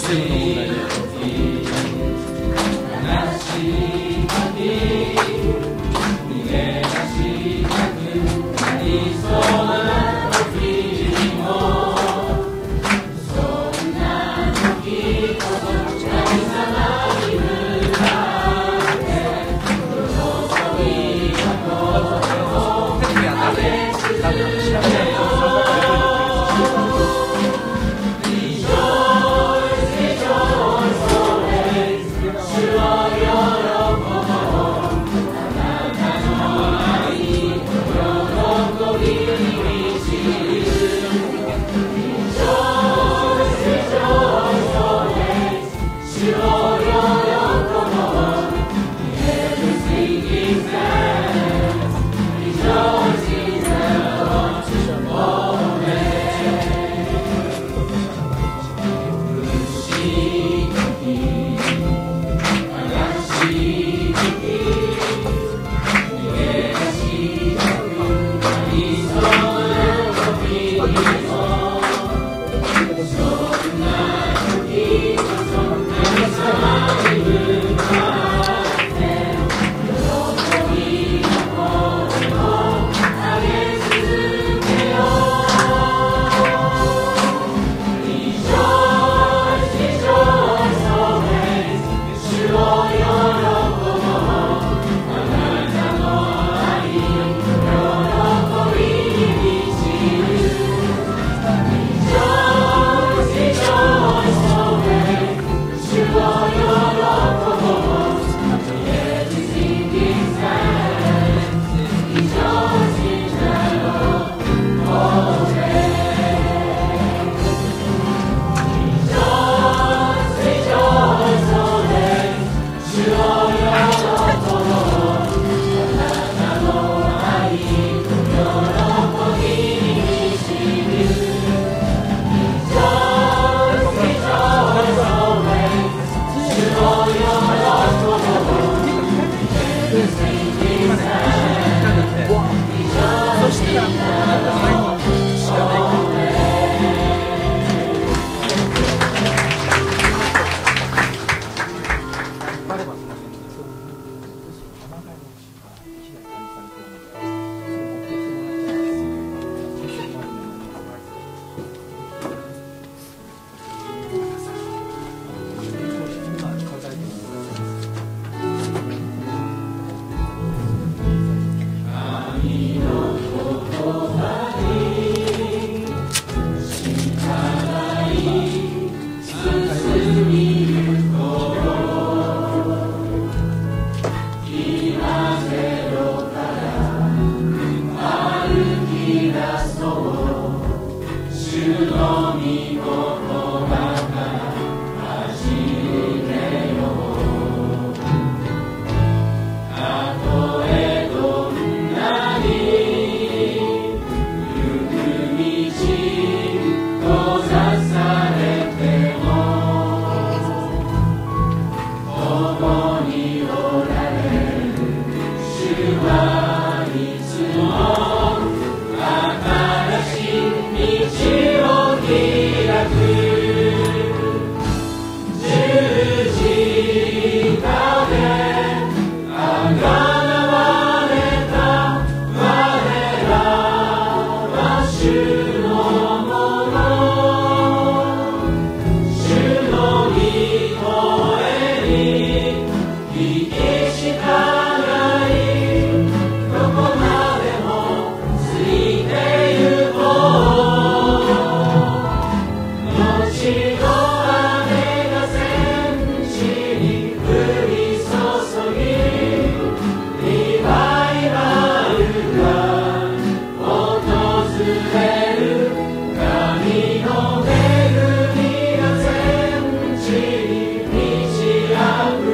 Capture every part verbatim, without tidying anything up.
セブンの問題で。 神の恵みが全地に満ち溢れ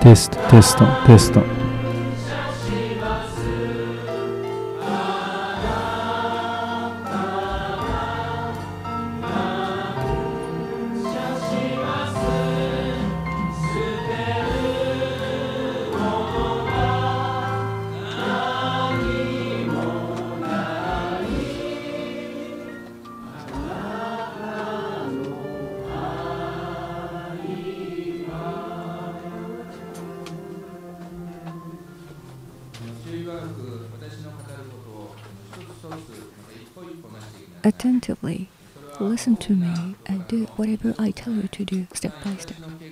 テストテストテスト。 Attentively listen to me and do whatever I tell you to do step by step.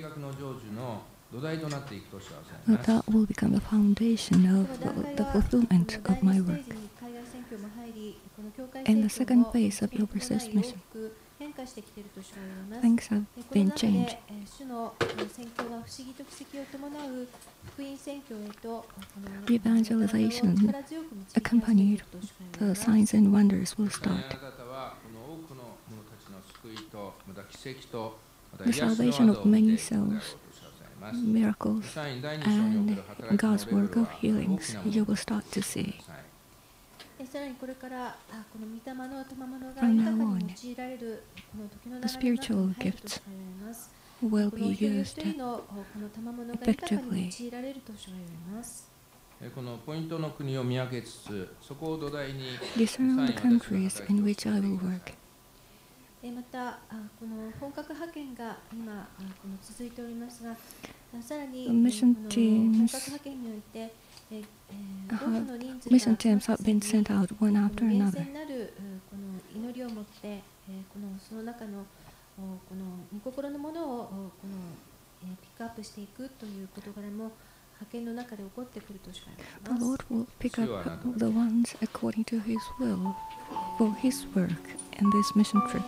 That will become the foundation of the fulfillment of my work. In the second phase of your research mission, things have been changed. Evangelization accompanied the signs and wonders will start. The salvation of many souls, miracles, and God's work of healings you will start to see. From now on, the spiritual gifts will be used effectively. Discern the countries in which I will work. またこの本格派遣が今この続いておりますが、さらにこの本格派遣において多くの人数が mission teams have been sent out one after another. 厳選なるこの祈りを持ってこのその中のこの御心のものをこのピックアップしていくという事柄も派遣の中で起こってくるとしか言われます。 The Lord will pick up the ones according to His will for His work in these mission trips.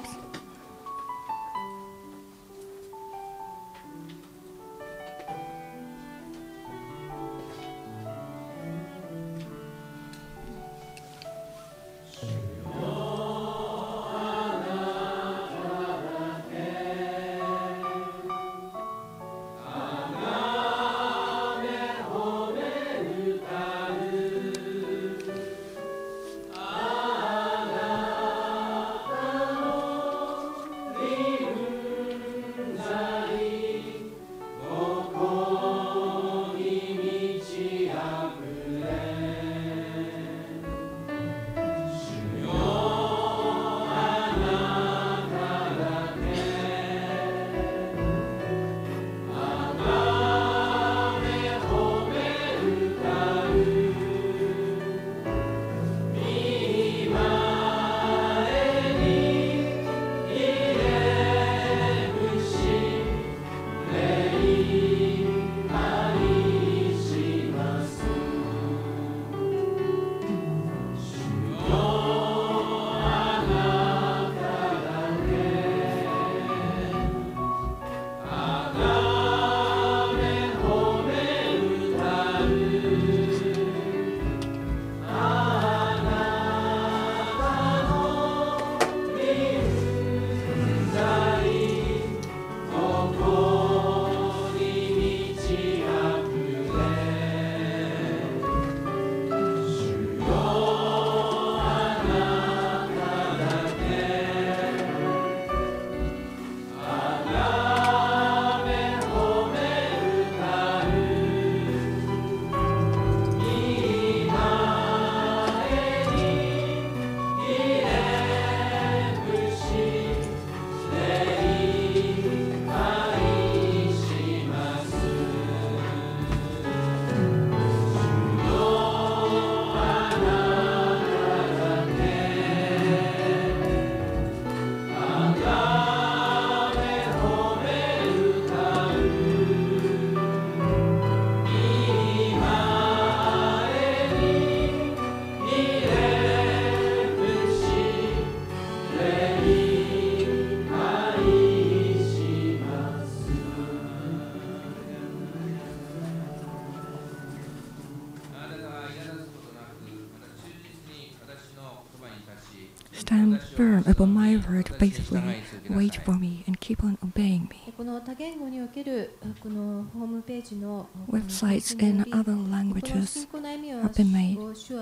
faithfully wait for me and keep on obeying me. この多言語におけるこのホームページの Websites in other languages have been made.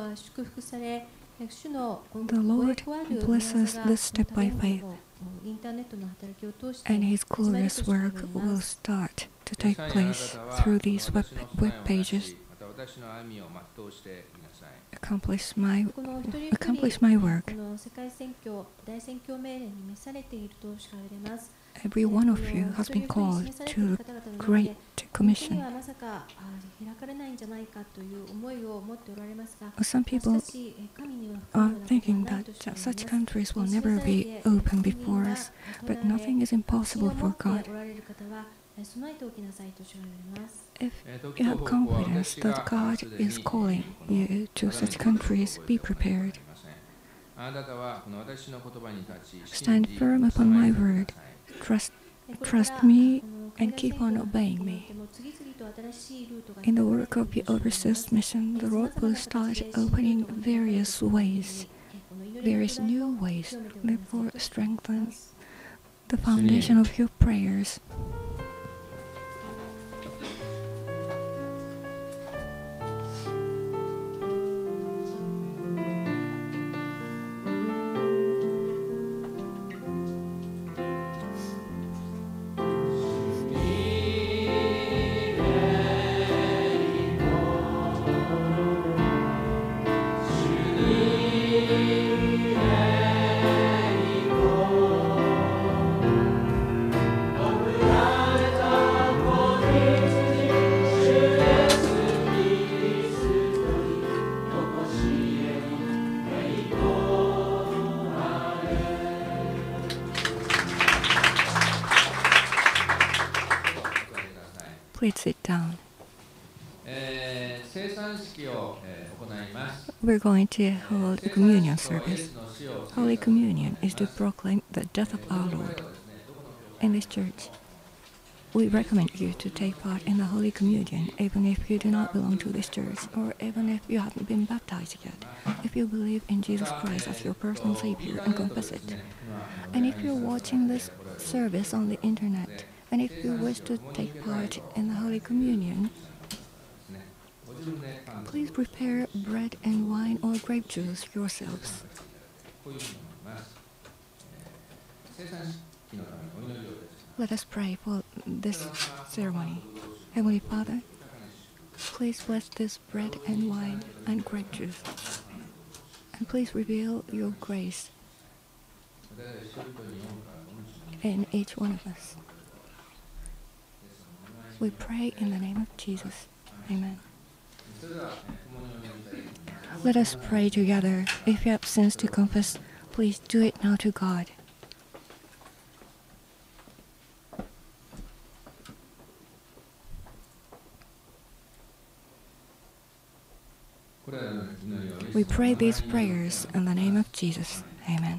The Lord blesses this step by faith, and His glorious work will start to take place through these web, web pages. Accomplish my, accomplish my work. Every one of you has been called to the Great Commission. Some people are thinking that such countries will never be open before us, but nothing is impossible for God. If you have confidence that God is calling you to such countries, be prepared. Stand firm upon my word. Trust, trust me and keep on obeying me. In the work of the overseas mission, the Lord will start opening various ways, various new ways. Therefore, strengthen the foundation of your prayers. Please sit down. We're going to hold a communion service. Holy Communion is to proclaim the death of our Lord. In this church, we recommend you to take part in the Holy Communion even if you do not belong to this church or even if you haven't been baptized yet, if you believe in Jesus Christ as your personal Savior and confess it. And if you're watching this service on the internet, and if you wish to take part in the Holy Communion, please prepare bread and wine or grape juice yourselves. Let us pray for this ceremony. Heavenly Father, please bless this bread and wine and grape juice. And please reveal your grace in each one of us. We pray in the name of Jesus. Amen. Let us pray together. If you have sins to confess, please do it now to God. We pray these prayers in the name of Jesus. Amen.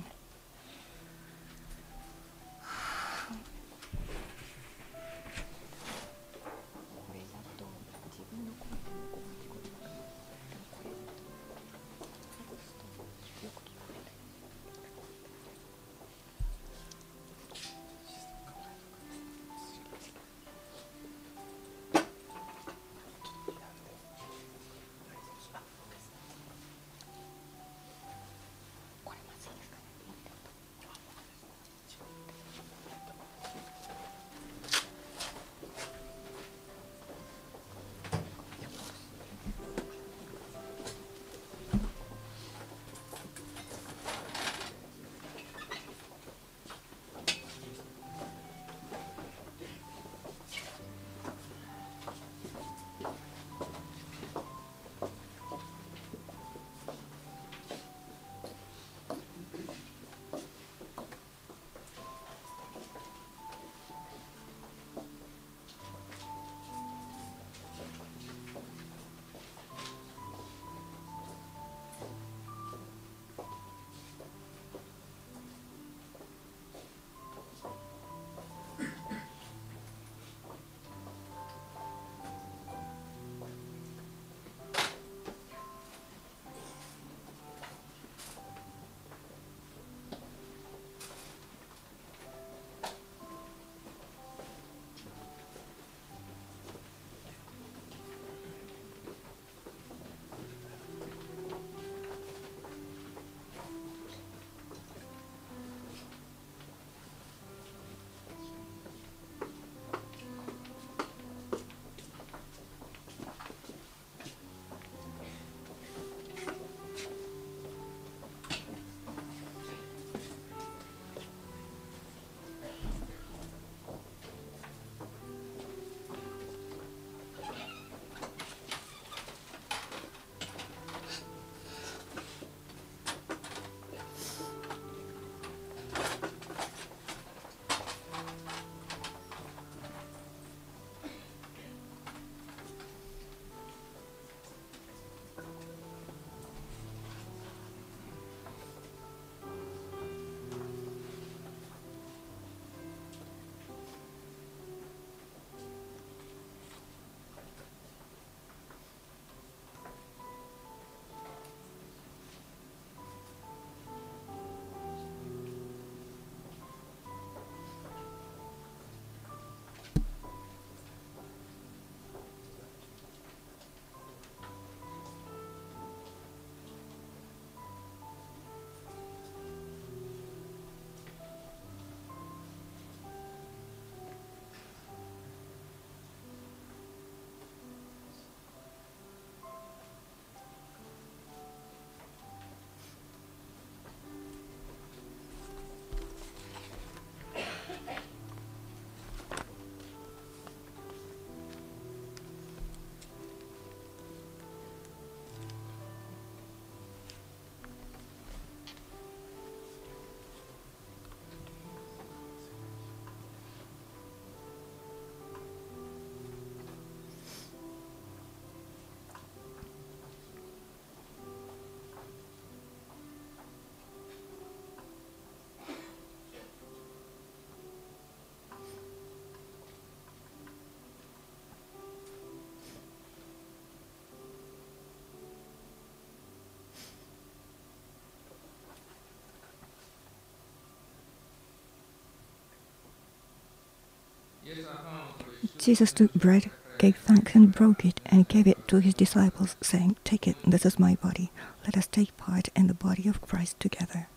Jesus took bread, gave thanks and broke it, and gave it to his disciples, saying, "Take it, this is my body. Let us take part in the body of Christ together."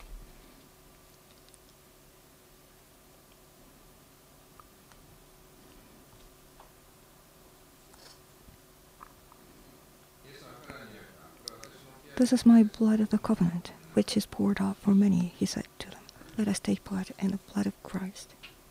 "This is my blood of the covenant, which is poured out for many," he said to them. "Let us take part in the blood of Christ."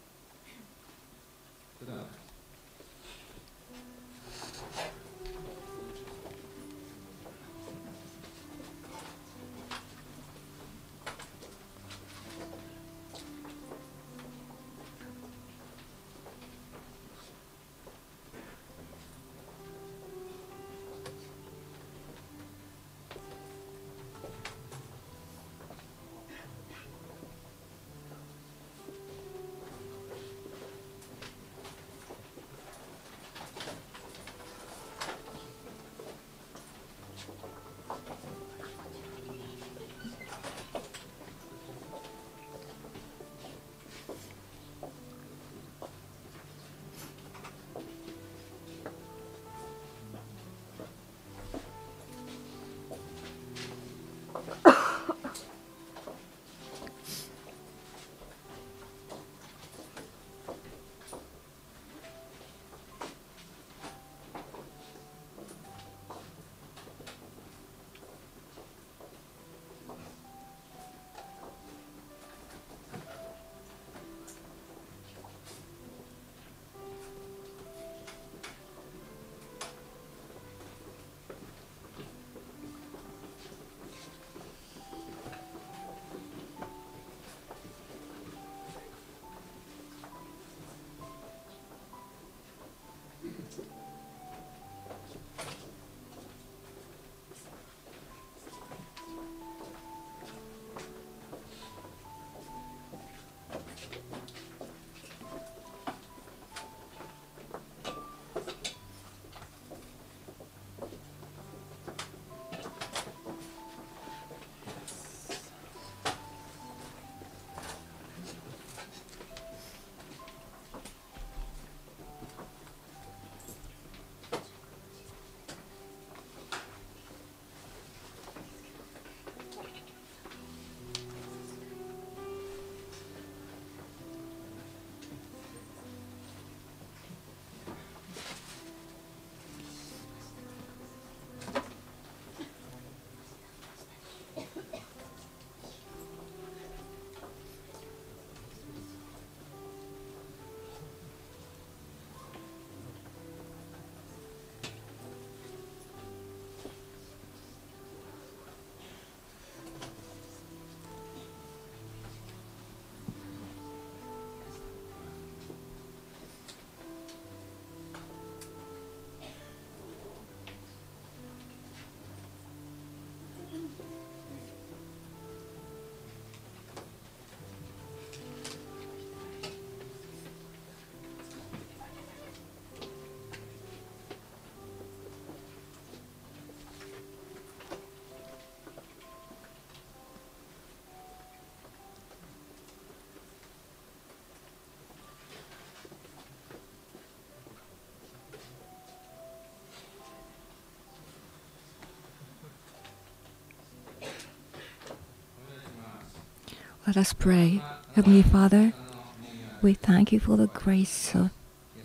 Let us pray. Heavenly Father, we thank you for the grace of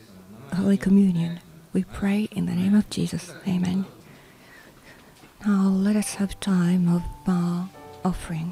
Holy Communion. We pray in the name of Jesus. Amen. Now let us have time of uh, offering.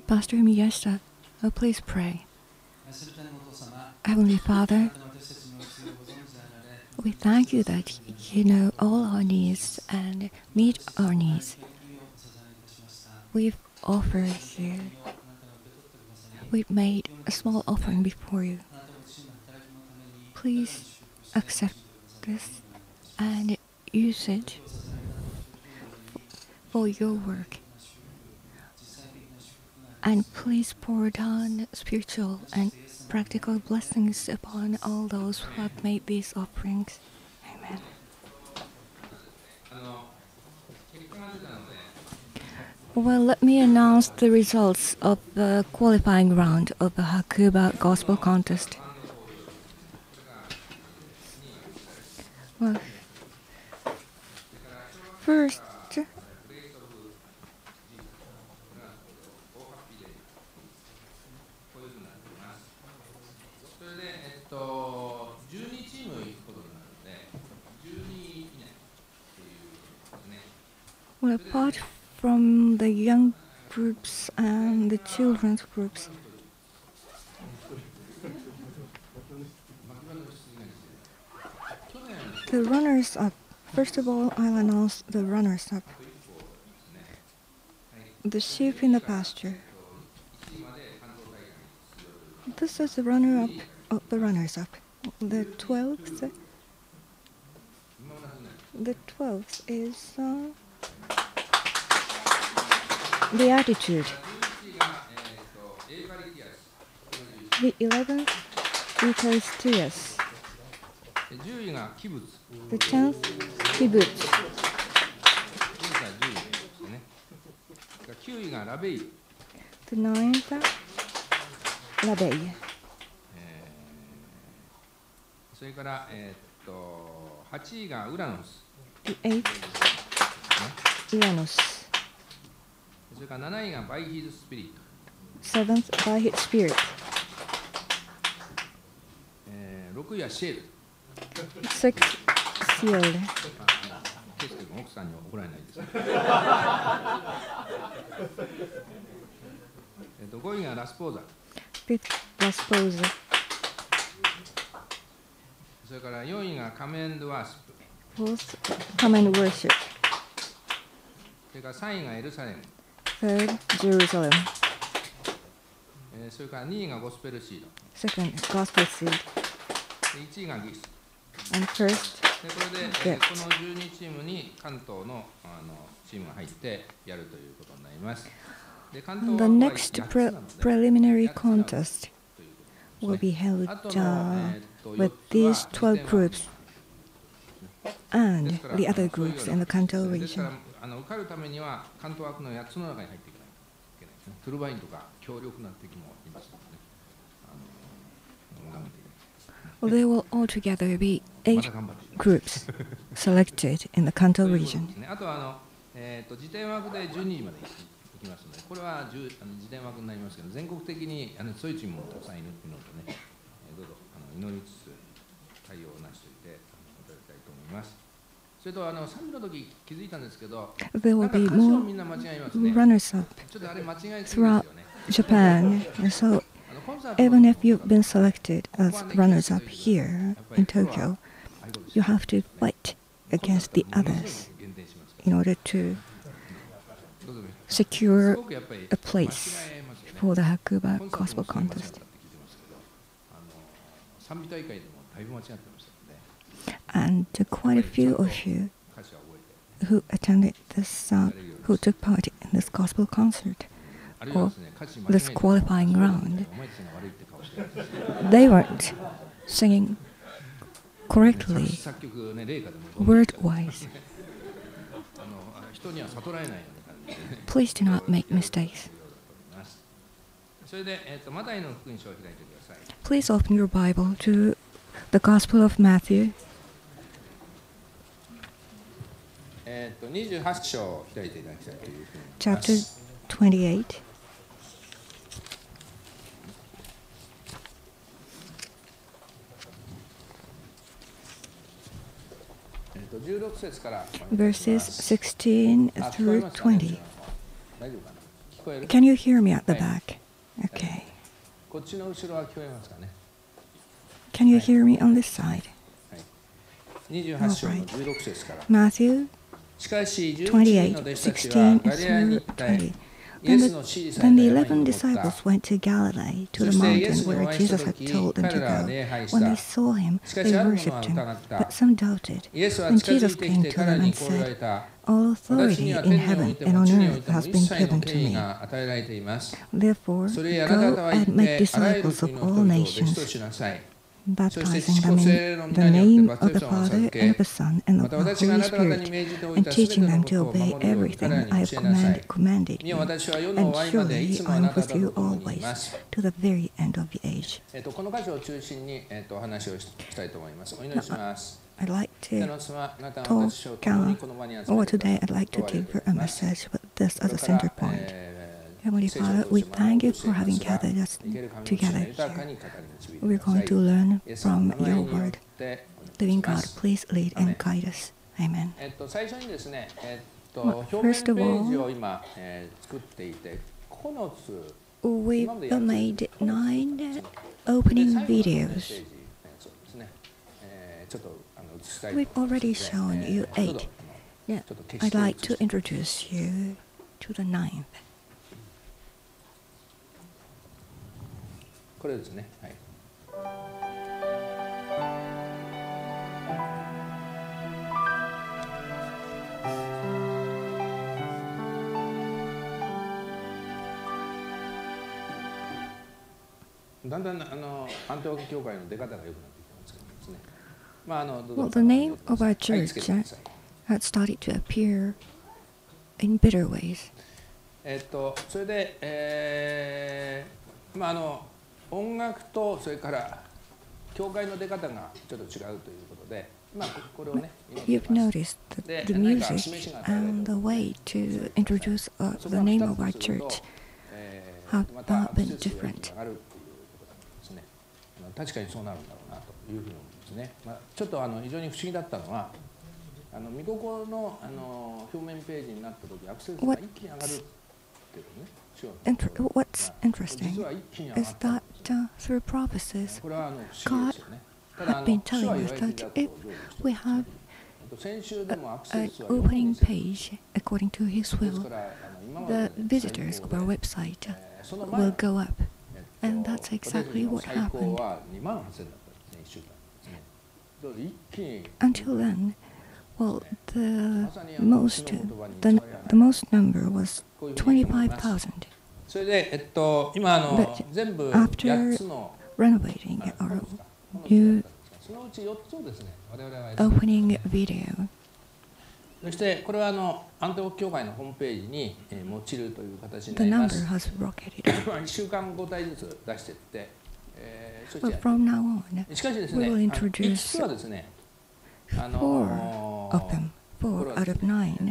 Pastor Miyashita, oh, please pray. Heavenly Father, we thank you that you know all our needs and meet our needs. We've offered you, we've made a small offering before you. Please accept this and use it for your work. And please pour down spiritual and practical blessings upon all those who have made these offerings. Amen. Well, let me announce the results of the qualifying round of the Hakuba Gospel Contest. Well, first, well, apart from the young groups and the children's groups, the runners-up. First of all, I'll announce the runners-up. The sheep in the pasture. This is the runner-up of the runners-up. The twelfth. The twelfth is uh, the attitude. The eleventh, Eucharistias. The tenth, Kibbutz. The ninth, Labei. それから、えー、っとはちいがウラノス。 The eighth, Uranus. それからなないがバイヒーズスピリット。 Seventh, by his spirit. えー、ろくいはシェール。 Sixth, sealed. ケイスケ君、奥さんに怒られないですね。えっとごいがラスポーザ。 Fifth, Rasposa. それからよんいがカメンドワースプ。 Fourth, come and worship. それからさんいがエルサレム。 Third, Jerusalem. えー、それからにいがゴスペルシード。 Second, gospel seed. でいちいがギス。 And first, でこれで、えー、このじゅうにチームに関東の、あのチームが入ってやるということになります。で関東 the は next はちつ pre なので preliminary contest ということ will ですね。 be held あとの、 uh, えーっと with よっつ these は twelve にてんは groups and ですから the あ other のそういう groups よう in な the Kanto ですから region. あの受かるためには関東枠のやっつの中に入っていかないといけないですね。トゥルバインとか強力な敵もいますので、ね、あの頑張っていかない。 Well, there will altogether be ま eight た頑張っていかない。 groups selected in the Kanto ということ region. ですね。あとはあの、えー、と時点枠でじゅうにじまで行きますので、これはじゅうあの時点枠になりますけど、全国的にあのそういうチームもたくさんいるのでね、えー、どうぞあの祈りつつ対応なしといていただきたいと思います。それとあの賛美の時気づいたんですけど、 There な will んか be 歌詞を more みんな間違えますね。 runners-up ちょっとあれ間違いすぎです throughout よね。 Japan. And so あのコンサートの even 時 if you've been selected as runners-up here in Tokyo, you have to fight against the others in order to secure a place for the Hakuba Gospel Contest. And uh, quite a few of you who attended this, uh, who took part in this gospel concert or this qualifying round, they weren't singing correctly, word-wise. Please do not make mistakes. Please open your Bible to the Gospel of Matthew. えっとにじゅうはち章を開いていただきたいというふうに思います。 Chapter twenty-eight. えっとじゅうろく節から Verses sixteen あ、聞こえ through ますかね twenty. 大丈夫かな。聞聞こえる？ Can you hear me at the はい。 back? Okay. こっちの後ろは聞こえますかね。 Can you はい。 hear me on this side? はい。にじゅうはち章のじゅうろく節から。 Matthew しかし、じゅういちにんの twenty-eight, 弟子たち sixteen はガリラヤに行 through った twenty. イエ Then ス the, の指示さ then れ the た山 eleven に登っ disciples た。 went to Galilee, to そ the してイエ mountain スにお where 会いした Jesus had 時、 told them 彼 to らは go. 礼拝し When they た。 saw him, しか they しある者は worshipped him, 疑った but some doubted. イエスは Then 近づ Jesus いてき came て to 彼 them に and こう言わ said, れた。 All 私 authority には in 天におい heaven て and も on 地におい earth ても has 一 been 切の given 権 to 威 me. が与えられています。 Therefore, それゆえあなた go 方は行っ and make てあらゆる disciples of 国の all 人々を弟子と nations, しなさい。そして baptizing 父 them 子聖 in 霊の the 皆によって name バ of プテ the スマを Father 授 and け、 of the Son and ま of た the 私があ Holy なた方に Spirit, 命じておい and たすべ teaching ての them こ to とを obey 守るように everything 彼らに I have 教えなさい。 commanded, commanded 見よ、 you. 私は世の And 終わりまでい surely つもあ I な am た with 方と you 共にい always ます。 to the very end of the age. えっと、この箇所を中心に、えっと、お話をしたいと思います。お祈りします。 I'd like 天 to の妻、あなたの talk 私を共に uh, この場に集 or めてくだ today さ I'd like り、 to ありが give とう a ございます。 message with this こ as れ a か center ら、 point. えー Heavenly 聖書を Father, 通 we して学ぼ thank う you として for いま having すが、 gathered us 生ける神の口 together が豊か here. に語り導いて We're くださ going い。 to learn イエス様の from 名前 your によっ word. てお Living 願い God, します。 please lead アメン。 and guide us. Amen. えっと、最初にですね、えっと、 Well, 表面 first ペ of ージ all, を今、えー作っていて、このつ、 we've 今までやってる made この nine で opening 最後のメッセー videos. ジ、えーそうですね、えーちょっとあの映したいと We've 思いますの already で、 shown え you ーちょっと eight. あの Yeah, ちょっと消し I'd て like 映 to して introduce you to the ninth. これですね。はい。だんだんあのアンテオキ教会の出方が良くなってきてますけどですね。まああのどうぞ Well, the name of our はいつけ church てください。 had started to appear in bitter ways. えっとそれで、えー、まああの音楽とそれから教会の出方がちょっと違うということで、まあここれをね。祈って You've ます noticed that で the 何か music 示しが与えられて and お the ります way to introduce uh, そ the こが name 二 of our つすると church えー have また not アクセ been スが different. 上がるということなんですね。あの確かにそうなるんだろうなというふうに思うんですね。まあ、ちょっとあの非常に不思議だったのは、あの見心のあの表面ページになった時アクセスが一気に上がるっていうね。主要なと Inter- ころ what's が interesting 実は一気に上が is った that uh, through prophecies これはあの不思議ですよね。ただあ had の been 主は telling 言 us われてい that たことを if 成就して we います have 先週でもアクセ an スはよん opening ですよ page according to His です will, からあの今まで the の visitors 最 of 高 our で website えーその前 will の go up. えっと And that's exactly 私たち what の最高 happened. はにまんはっせんだったんですね、いっしゅうかんですね。だから一気に Until then, well, the まさにあの most 主の言葉に the, 違いはない the most number was こういうふうに思います twenty-five thousand. それで、えっと、今あの But 全部 after やっつの renovating あ our このですかこの new そのうちよっつをですね、我々はやってます opening video, そしてこれはあのアンテオキ教会のホームページにえー用いるという形に the なりま number す。 has rocketed. まあいっしゅうかんご体ずつ出していって、えーそして But やる from now on, しかしです we ね、あ will の introduce いつつはですね、あ four の of them, こ four れは out です of ね nine, えっ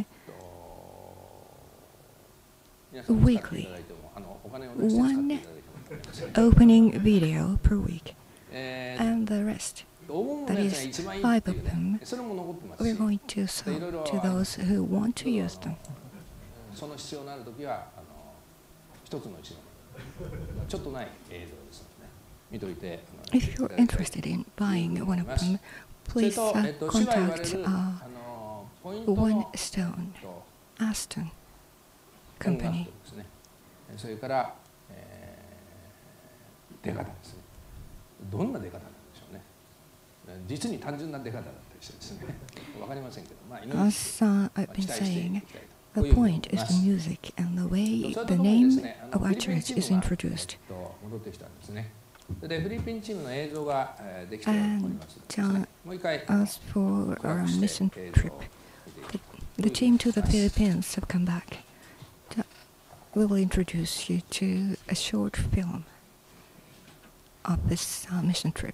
と皆さん使っていただいてもあのお金を出して使っていただいても構いません。 opening video per week, えー and the rest, 大物のやつが一番いい five っていう of ね them, それも残ってます we're し、 going to sell to those who want to use them. その必要のあるときはあの一つのうちのちょっとない映像ですので、ね、見といてあの If you're interested in buying one of them, それ please と、 uh, えっと、主が言われ contact る uh, あのポイント One の Stone と Aston 音楽 Company. とですね、それから、えー出方ですね。どんな出方なんでしょうね。実に単純な出方だったりしてですね、わかりませんけど、まあ、祈り As uh, ま I've あ been 期待してい saying, きたいと。 the こういうふうに point 思い is ま the す。 music and the そ way れと the ともにです name ね、あ of の our フィリピン church チ is ームが、え introduced. っと、戻ってきたんですね。で、フィリピンチームの映像が、えーできておりますですね。 And もう一回、 As for コ our ラボして mission 映像を trip, 見ていき the team to the Philippines have come back. To- We will introduce you to a short film of this uh, mission trip.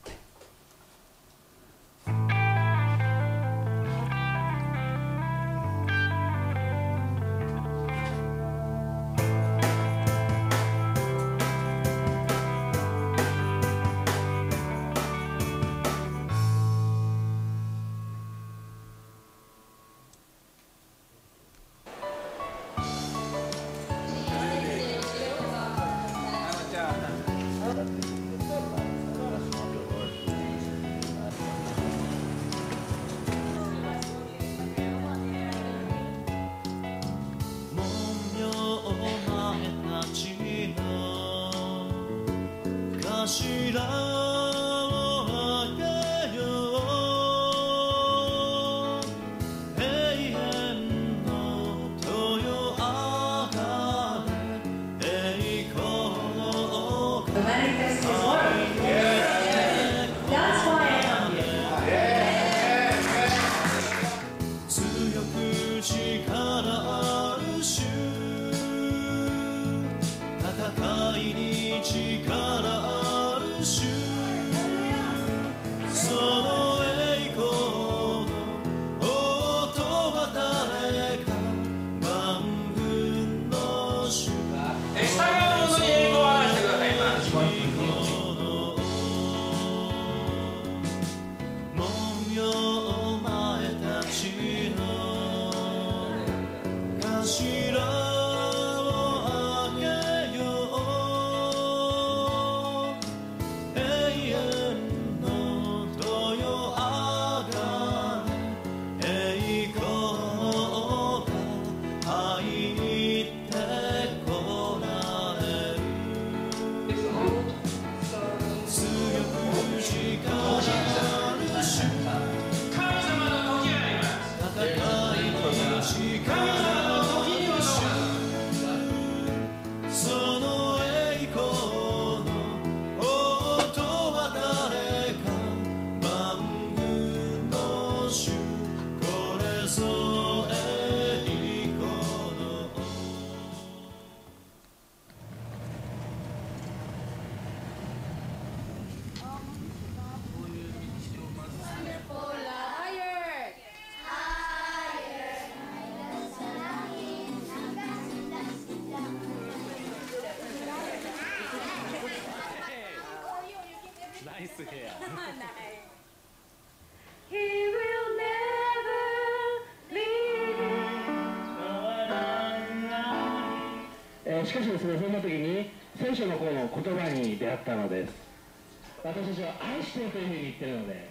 しかしですね、そんな時に聖書の方の言葉に出会ったのです。私たちは愛しているというふうに言ってるので。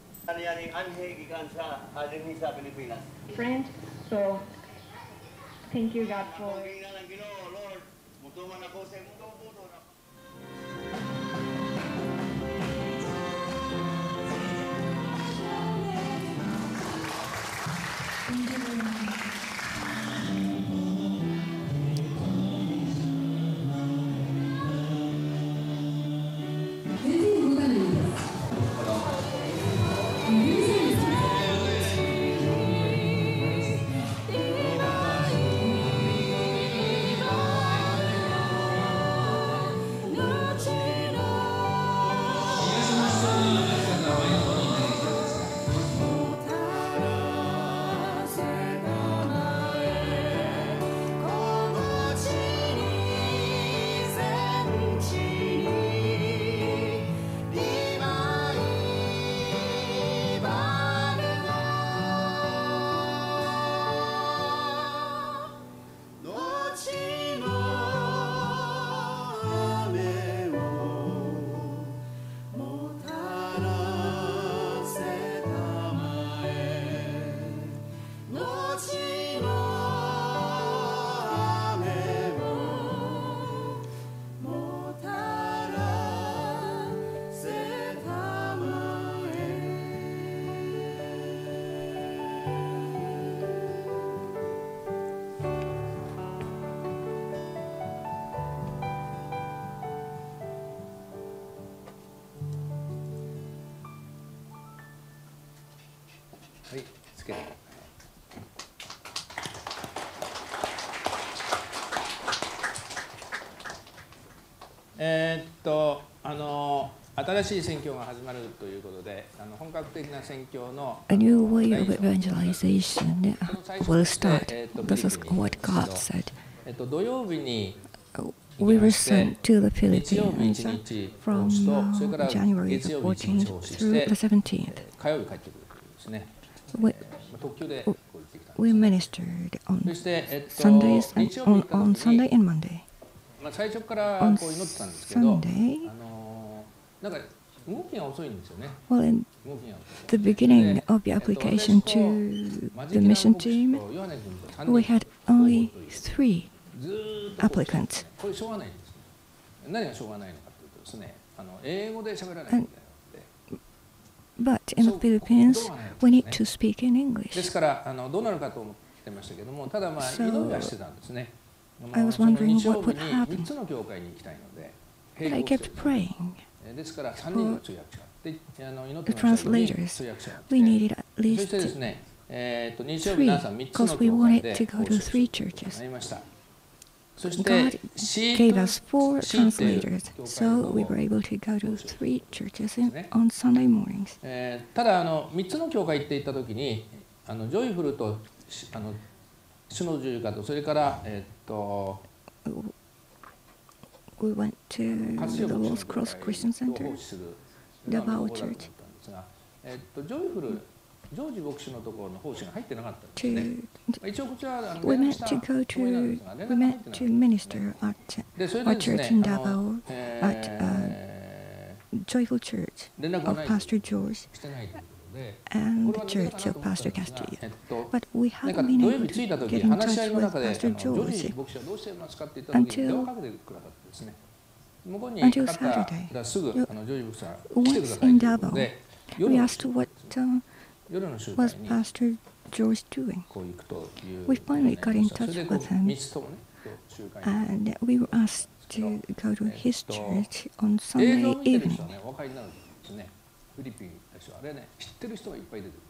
Friend, so thank you God for はい、つけて。えー、っとあの新しい宣教が始まるということで、あの本格的な宣教の A new way of evangelization will start. This is what God said. えっと土曜日に We were sent to the Philippines from uh, January the fourteenth through the seventeenth. 火曜日帰ってくるというですね。 We, 特急で we ministered on Sundays and on, on Sunday and Monday. 最初からこう祈ってたんですけど、あのなんか動きが遅いんですよね。 Well, in the beginning of the application to the mission team, we had only three applicants. これしょうがないんです。何がしょうがないのかというとですね、 あの英語で喋らないんだよ。 But in the Philippines, we need to speak in です English. からあのどうなるかと思ってましたけども、ただまあ So, 祈りはしてたんですね。 I was その wondering 日曜 what 日 would に happen. みっつの教会に行きたいので、 But I kept praying. ですからさんにんの通訳者であの祈って The ましたように translators. 通訳者が来 We て、 needed at そして least ですね、えーと日曜日の three 朝みっつの because we 教会 wanted で to go 奉 to 仕をす three ることに churches. なりました。そして God シー gave ト us four シーという translators, 教会 so の we were able to go to three churches in, on Sunday mornings. えーただあのみっつの教会って言った時にあのジョイフルとしあの主の十字架とそれからえーっと We went to 活 the 用牧師 Lost の教 Cross 会 Christian と Center. 奉仕するというのが Davao 方法だと思っ Church. たんですが、えーっとジョイフルジョージ牧師のところの奉仕が入ってなかったんですね。 To まあ一応こちらはあの we 連絡 meant した to go つもりなんで to すが連 we 絡が入 meant ってなか to ったんですね。 minister at でそれ our でですね church in あの Davao え at ー Joyful Church 連絡が of ない Pastor George してないということで、 and こ the れはどうか church な of と思った Pastor んですが、 Castillo. えっと But we なんか haven't 土 been 曜 able 日着い to た時 get in 話し合 touch いの with 中であの Pastor ジョージ George 牧師はどうしていますかって言った時に電話かけてくださってですね、向こうに until 方 Saturday. がすぐあのジョージ牧師が来てくださいと Once い in うこと Davao, で we 夜の asked what uh, 夜の集 was 会に Pastor George doing, こう行くという We finally got in それで touch こう with him. みっつともね集会に and we were asked to go to his church on 映像 Sunday を見てる人 evening. はねお分かりになると思うんですね。フィリピンの人はあれね知ってる人がいっぱい出てくる。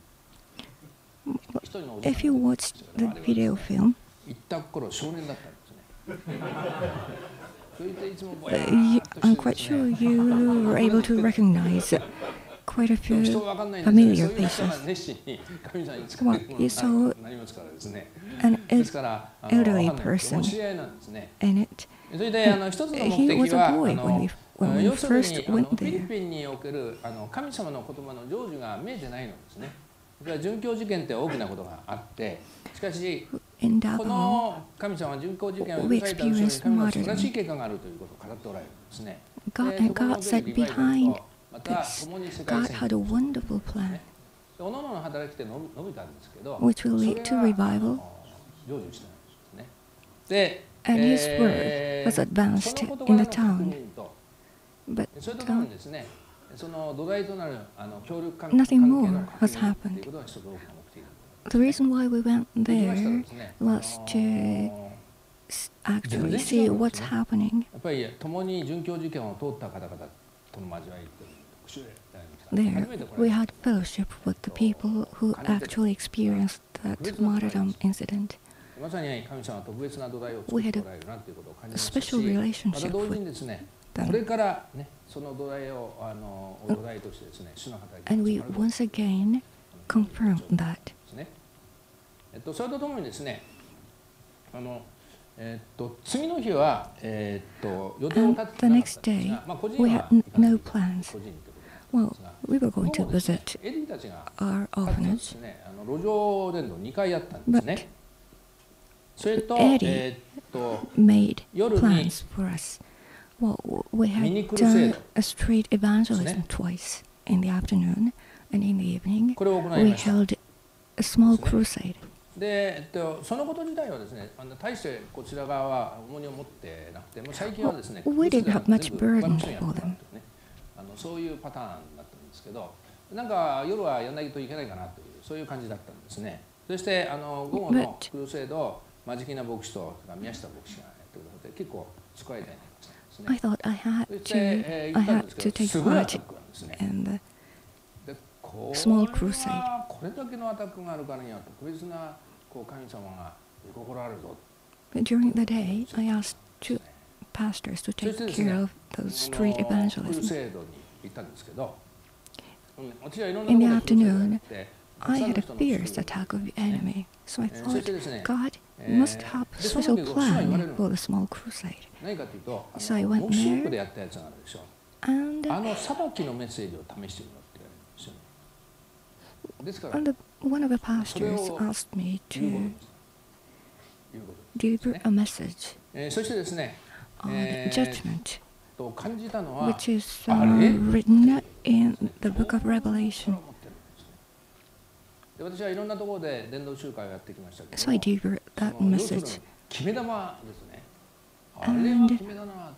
But 一人のおじさん if you が出て watched くるん the ですよ video film, 行った頃少年だったんですね。それでいつもぼ uh, やー you, っと I'm してるん quite ですね。 sure you were able to recognize quite a でも人 few が分かんないんですね。 familiar そういう人が faces. 熱心に神様に使っていくもの Well, you に saw なりますからですね。 an で el- すからあの elderly わかんないですけど person お知り合いなんですね。 in it. それであの一つの目 He 的 was は a あ boy when の we, when we 要するに first あの went フィリ there. ピンにおけるあの神様の言葉の成就が見えてないのですね。それから殉教事件って大きなことがあって、しかし In こ Davao, の神様は殉教事件を許 we された後ろに experienced 神の素晴ら martyrdom. しい経過があるということを語っておられるんですね。 God で and そこに God おけ said るリバイバル behind とまた this, 共に世界 God 宣 had 教 a wonderful plan おのおのの働きって伸び伸びたんですけど、 which will そ lead れ to は revival, あの成就してないんですね。で、 and his え word was ー advanced その in 言葉 the の確 town. 認と But それととも uh, にですね、その土台となるあの協力関 Nothing 関係 more の has 確認という happened. ことが一つ大きな目的だ the reason why we went と。できましたら there ですね、 was あ to の s- actually 全然 see 違うんです what's ね。 happening やっぱり共に殉教事件を通った方々との交わりという特集でやりました。 there. 初めてこれ We had fellowship with the people who actually experienced that martyrdom incident. まさに神様は特別な土台を作 We っ had て a おられるなということを感じましたし、 special ま relationship た同時 with にですね、 them. これからね、その土台をあの土台としてですね、主の働き And が we 始まると once again confirmed that. ですね。えっとそれとともにですね、あのえっと次の日はえっと予定を立ててなかったんですが、まあ個人 we は had 行かない no と plans. 個人ということ Well, ですが、 we were going to 午後ですね visit エディたちが our かつてで orphanage, すね、あの路上伝道にかいやったんですね。それと、 Eddie えーっと made 夜に plans for us. Well, we had Mini done crusade a street evangelism ですね。 twice in the afternoon, and in the evening これを行い we ました。 held a small ですね。 crusade. で、えっと、そのこと自体はですね、あの大してこちら側は重荷を持ってなくて、もう最近はですね、 We didn't have much 全部他の burden 人にやっても for らう them. というね、あのそういうパターンだったんですけど、なんか夜はやらないといけないかなというそういう感じだったんですね。そしてあの午後の But- クルセードをマジキナ牧師と宮下牧師がやってくださって結構救われたようになりましたんですね。 I thought I had そして、 to, えー I 行ったん had ですけ to ど、 take すごいアタ part ックなんですね。 in the でこ small れ crusade. はこれだけのアタックがあるからには特別なこう神様が御心あるぞ。 But during the day, I asked two pastors to そ take してですね、 care of こ the の street クル evangelism. セードに行ったんですけど、うん私はいろんな In と the ころでクルセードをや afternoon, って、 I たく had さ a んの人の fierce 救い attack of the enemy, so I えーそし thought てですね、 God えー must have で a その special 時牧師が言われる plan の for the small crusade. 何かというと、あ So I の went 黙示録 there でやったやつがあるでしょ。 And あの裁きのメッセージを試してみろって言われるんですよね。ですから、 and the, one of the それ pastors を asked me 言うこと to です。言うことです deliver ね。 a message えーそしてですね、 on えー judgment, と感じたのは、 which is あ uh, れ written in the book of そういう Revelation. 心を持ってるんですね。で私はいろんなところで伝道集会をやってきましたけど So I も、 delivered そ that の要するに message. 決め玉ですね。あれは And 決めだな。 It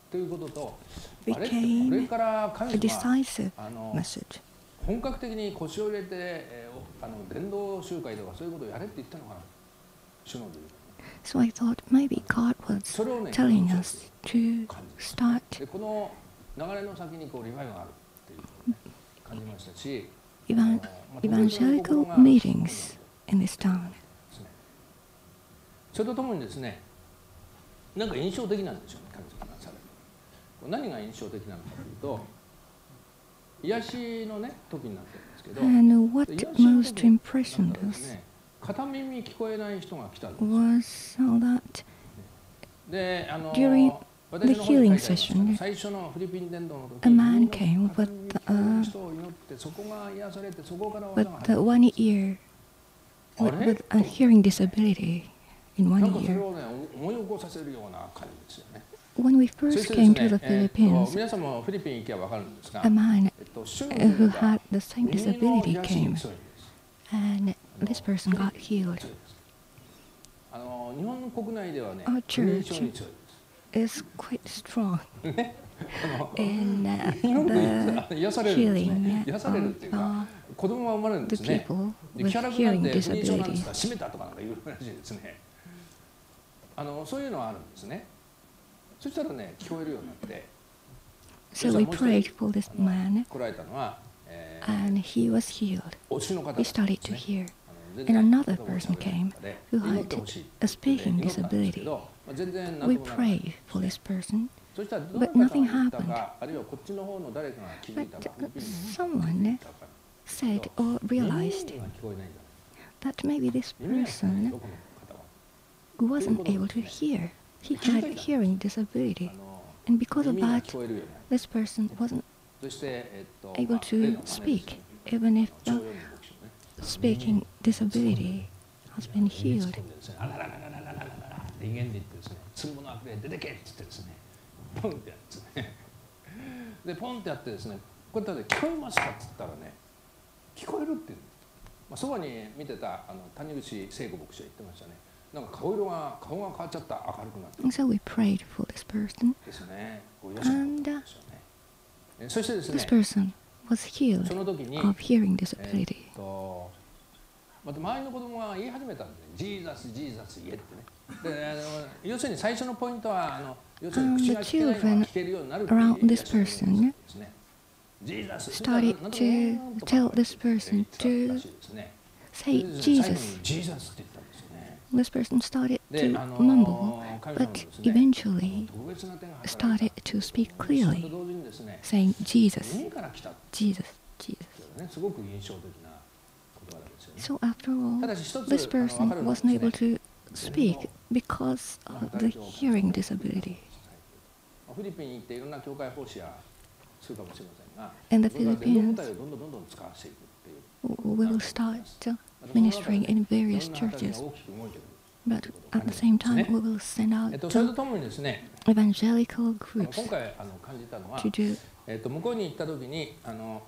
ということと、あれこ became れから神 a 様は decisive あの message. 本格的に腰を入れて、えー、あの伝道集会とかそういうことをやれって言ったのかな、主の言う。 So I thought maybe God was それをね、 telling 強調 us してい to る感じです。 start でこの流れの先にこうリバイバルがあるっていうのを、ね、感じましたし、 evan あのまあ evangelical 特別な心が meetings in this town. ですね。それとともにですね、なんか印象的なんですよね、神様がされる。何が印象的なのかというと、癒しのね時になってるんですけど、 And what 癒しの most 時になった impressioned らです us ね、片耳聞こえない人が来たんです。 was so that で、あの during 私の the 方に healing 書いてありますけど session, 最初のフィリピン伝道の時 a に man 耳の came 片 with 耳 the, 聞こえる uh, 人を祈ってそこが癒されてそこから技 with が入 the る。 one ear, あ with, れ with a hearing disability in な one んかそれ ear. をね思い起こさせるような感じですよね。 When we そし first て came です to ね the えーっと Philippines, 皆さんもフィリピン行けばわかるんですが、 a man えっと主の who 言うが had the same 耳の disability 癒しに came, 強いんです。 and this person got healed. あの日本国内ではね Our 不妊 church 症に強い is quite strong ね。あの in uh, 日本で the 癒されるんですね。 healing 癒されるっていう of か、子供が生まれるんで the すね。 people で with キャラクター hearing って不妊症なんです disabilities. か閉めたとかなんか言うらしいですね。あのそういうのはあるんですね。そしたらね聞こえるようになって、 So we prayed for this あの man, 来られたのは、えー and he was healed. お家の方 He だったん started です to ね。 hear. あの全 And 然 another 言葉を person 喋れない came 方で who 祈っ had てほしい a speaking 祈ったんですけ disability. ど、まあ全然何 We ともならない prayed for this person, そしたらど but なた nothing が言った happened. か、あるいはこっちの方の誰かが気づいたか、 But フィリピンに someone 気づいたか said or 耳が realized 聞こえないんだ。 that maybe this 耳が聞こえない person どこの方は。 wasn't able to hear. He had hearing disability, あの and because of 耳が that, 聞こえるようになる。 this person wasn't そして、えっと able まあ例の to 真似です speak, よね。 even if 長 the 幼児牧師のね speaking disability has been 耳突っ healed. 込んでですね、あららららららららら人間で言ってですね、つんぼの悪霊出てけって言ってですね、ポンってやつね。でポンってやってですね、こうやって聞こえますかって言ったらね、聞こえるって言う。まあそばに見てたあの谷口聖子牧師は言ってましたね。なんか顔色が顔が変わっちゃった、明るくなって And so we prayed for this person, ですね。こう癒しになったんですよね。えそしてですね this、person was そ healed の時に of hearing え disability. ーっとまた周りの子供が言い始めたんですね。ジーザスジーザス言えってね。であの要するに最初のポイントはあの要するに And 口 the が聞けないのが children 聞けるようになるっていう around 癒 this しのことですね。ジーザス started to tell this person to say 最後に Jesus. ジーザスって言ったんですよね。 This person started で to あの mumble, 神様も but ですね eventually 特別な手が働い started た to speak それと clearly, 同時にですね、 saying Jesus, 耳から来たって Jesus, Jesus. いうね、すごく印象的な言葉ですよね。 So after た all, だし一つ this あの person 分かるのはです wasn't ね able to speak because of the hearing disability. フィリピンに行っていろんな教会奉仕やするかもしれませんが、 In the それから伝道部 Philippines, 隊をどんどんどんどん使わせていくっていう we will start ministering in various いろんな働き churches, が大きく動いてくる。 but at the same time, we will send えっ out と、それと the ともにですね、 evangelical あの groups 今回あの感じたのは、 to do えっと、向こうに行った時にあの、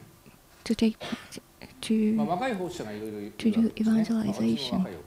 to take まあ、 to 若い奉仕者がいろいろいる to do わけですね。 evangelization. まあ私も若い奉仕者なんですけど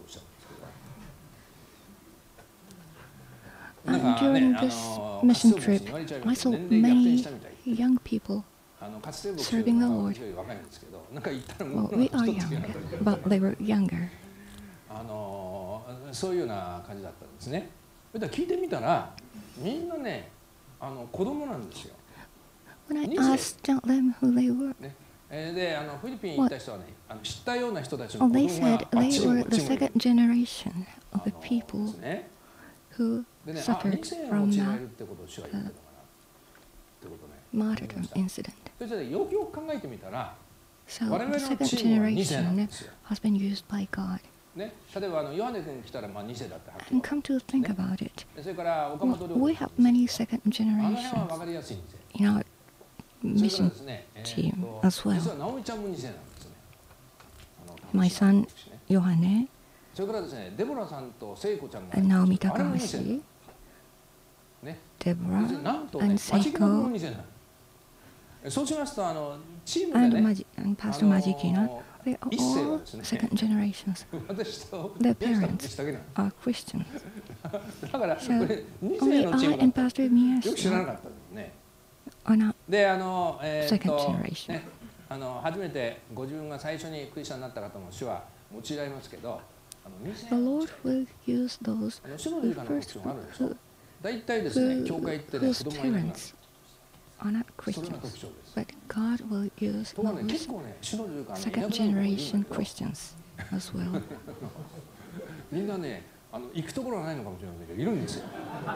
And なんかね、 during あ this の mission 活動牧師に trip, 言われちゃい I ました。 saw 年齢逆転 many したみたい。 young people. あの活動牧師 serving the の Lord. 方が若いんですけど、なんか言ったら Well, もう we 一 are つ young, 違うという but they were younger. あのそういうような感じだったんですね。それで聞いてみたら、みんなね、あの子供なんですよ。 When I 二世。 asked them who they were, ね、えーで、あのフィリピンに行った人はね、あの知ったような人たちの well, 子 they 供が said あっ they ちもこ were っ the ちもいる second generation あ of the の people ですね。 who でね、あ、 suffered 二世を用 from いられ the るってことを主は言ってるのかなってことね。 martyrdom incident. そしてね、よくよく考えてみたら、 So 我々 the の second チームは二世なん generation ですよ。 has been used by God. ね、例えばあのヨハネ君来たらまあ二世だってはっきり And come to think about it, でそれから岡 well, 本 we 良子 have many second あの辺は分 generations かりやすいんですよ。 in our それからで mission すね、えー team と as well. 実は直美ちゃんも二世なんですね。あの My son ね Yohane それからですね、デボラさんと聖子ちゃんが and Naomi あれも二世 Takahashi, ね。 Deborah なんとね、 and マジキナも Seiko 二世なの。そうしますとあのチーム and, でね、 Maji- and あ Pastor の Majikina They are 一世は all ですね、 second generations. 私と Their 宮下 parents 氏だけなんで are Christians. す。だからこ So れ二 only 世のチー I ムだ and ったんです。 Pastor よく知らな Miyashita かったですね。 are not で、あの、えーっ second と generation. ね、あの初めてご自分が最初にクリスチャンになった方の主は用いられますけど、あの二世 The の Lord will use those あの主の who 時間の特 first 徴があるでしょ who,。 大体ですね、 who, 教会行ってね、 whose 子供がいなくなる。 parents are not それが特 Christians, 徴です。 but God will use ところがね、 those 結構ね、主の時間にいなく second なる子もいるんだ generation けど、 Christians as well. みんなね、あの行くところはないのかもしれませんけど、いるんですよ。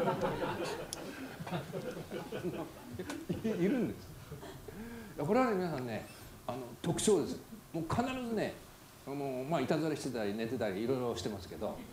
いいるんです。いやこれはね、皆さんね、あの特徴です。もう必ずね、あのまあいたずらしてたり寝てたりいろいろしてますけど、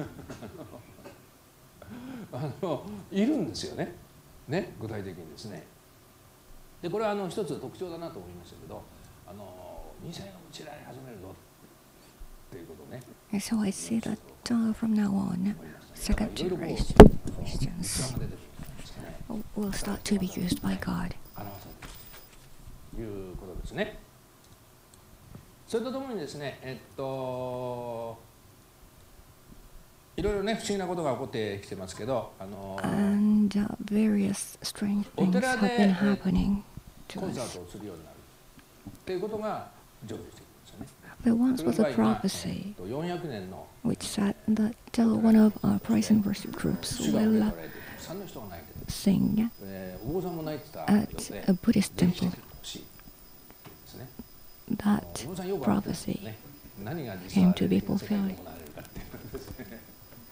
あのいるんですよね。ね、具体的にですね。で、これはあの一つ特徴だなと思いましたけど、あの二世のうちらに始めるぞっていうことね。 And so I see that uh, from now on, second いろいろこう generation 器 Christians が出てくるんですね。 will start to be used by God. 表されるということですね。それとともにですね、えっといろいろね不思議なことが起こってきてますけど、あの And uh, various strange お things 寺 have で been happening コ to ンサー us. トをするようになるっていうことが成就してくるんですよね。 There once その was 場 a 合は、え prophecy っとよんひゃくねんの which said that uh, one of our praise and worship groups 主が触れ will ら uh, れてたくさんの人が泣いてた。 sing でお坊さんも泣いてたよ at う a で、 Buddhist ぜひ来て temple. ほしいですね。 That お坊さんよくあるんですよ prophecy ね。何が実は came to be 世界で fulfilled. 行われるかっていうことですね。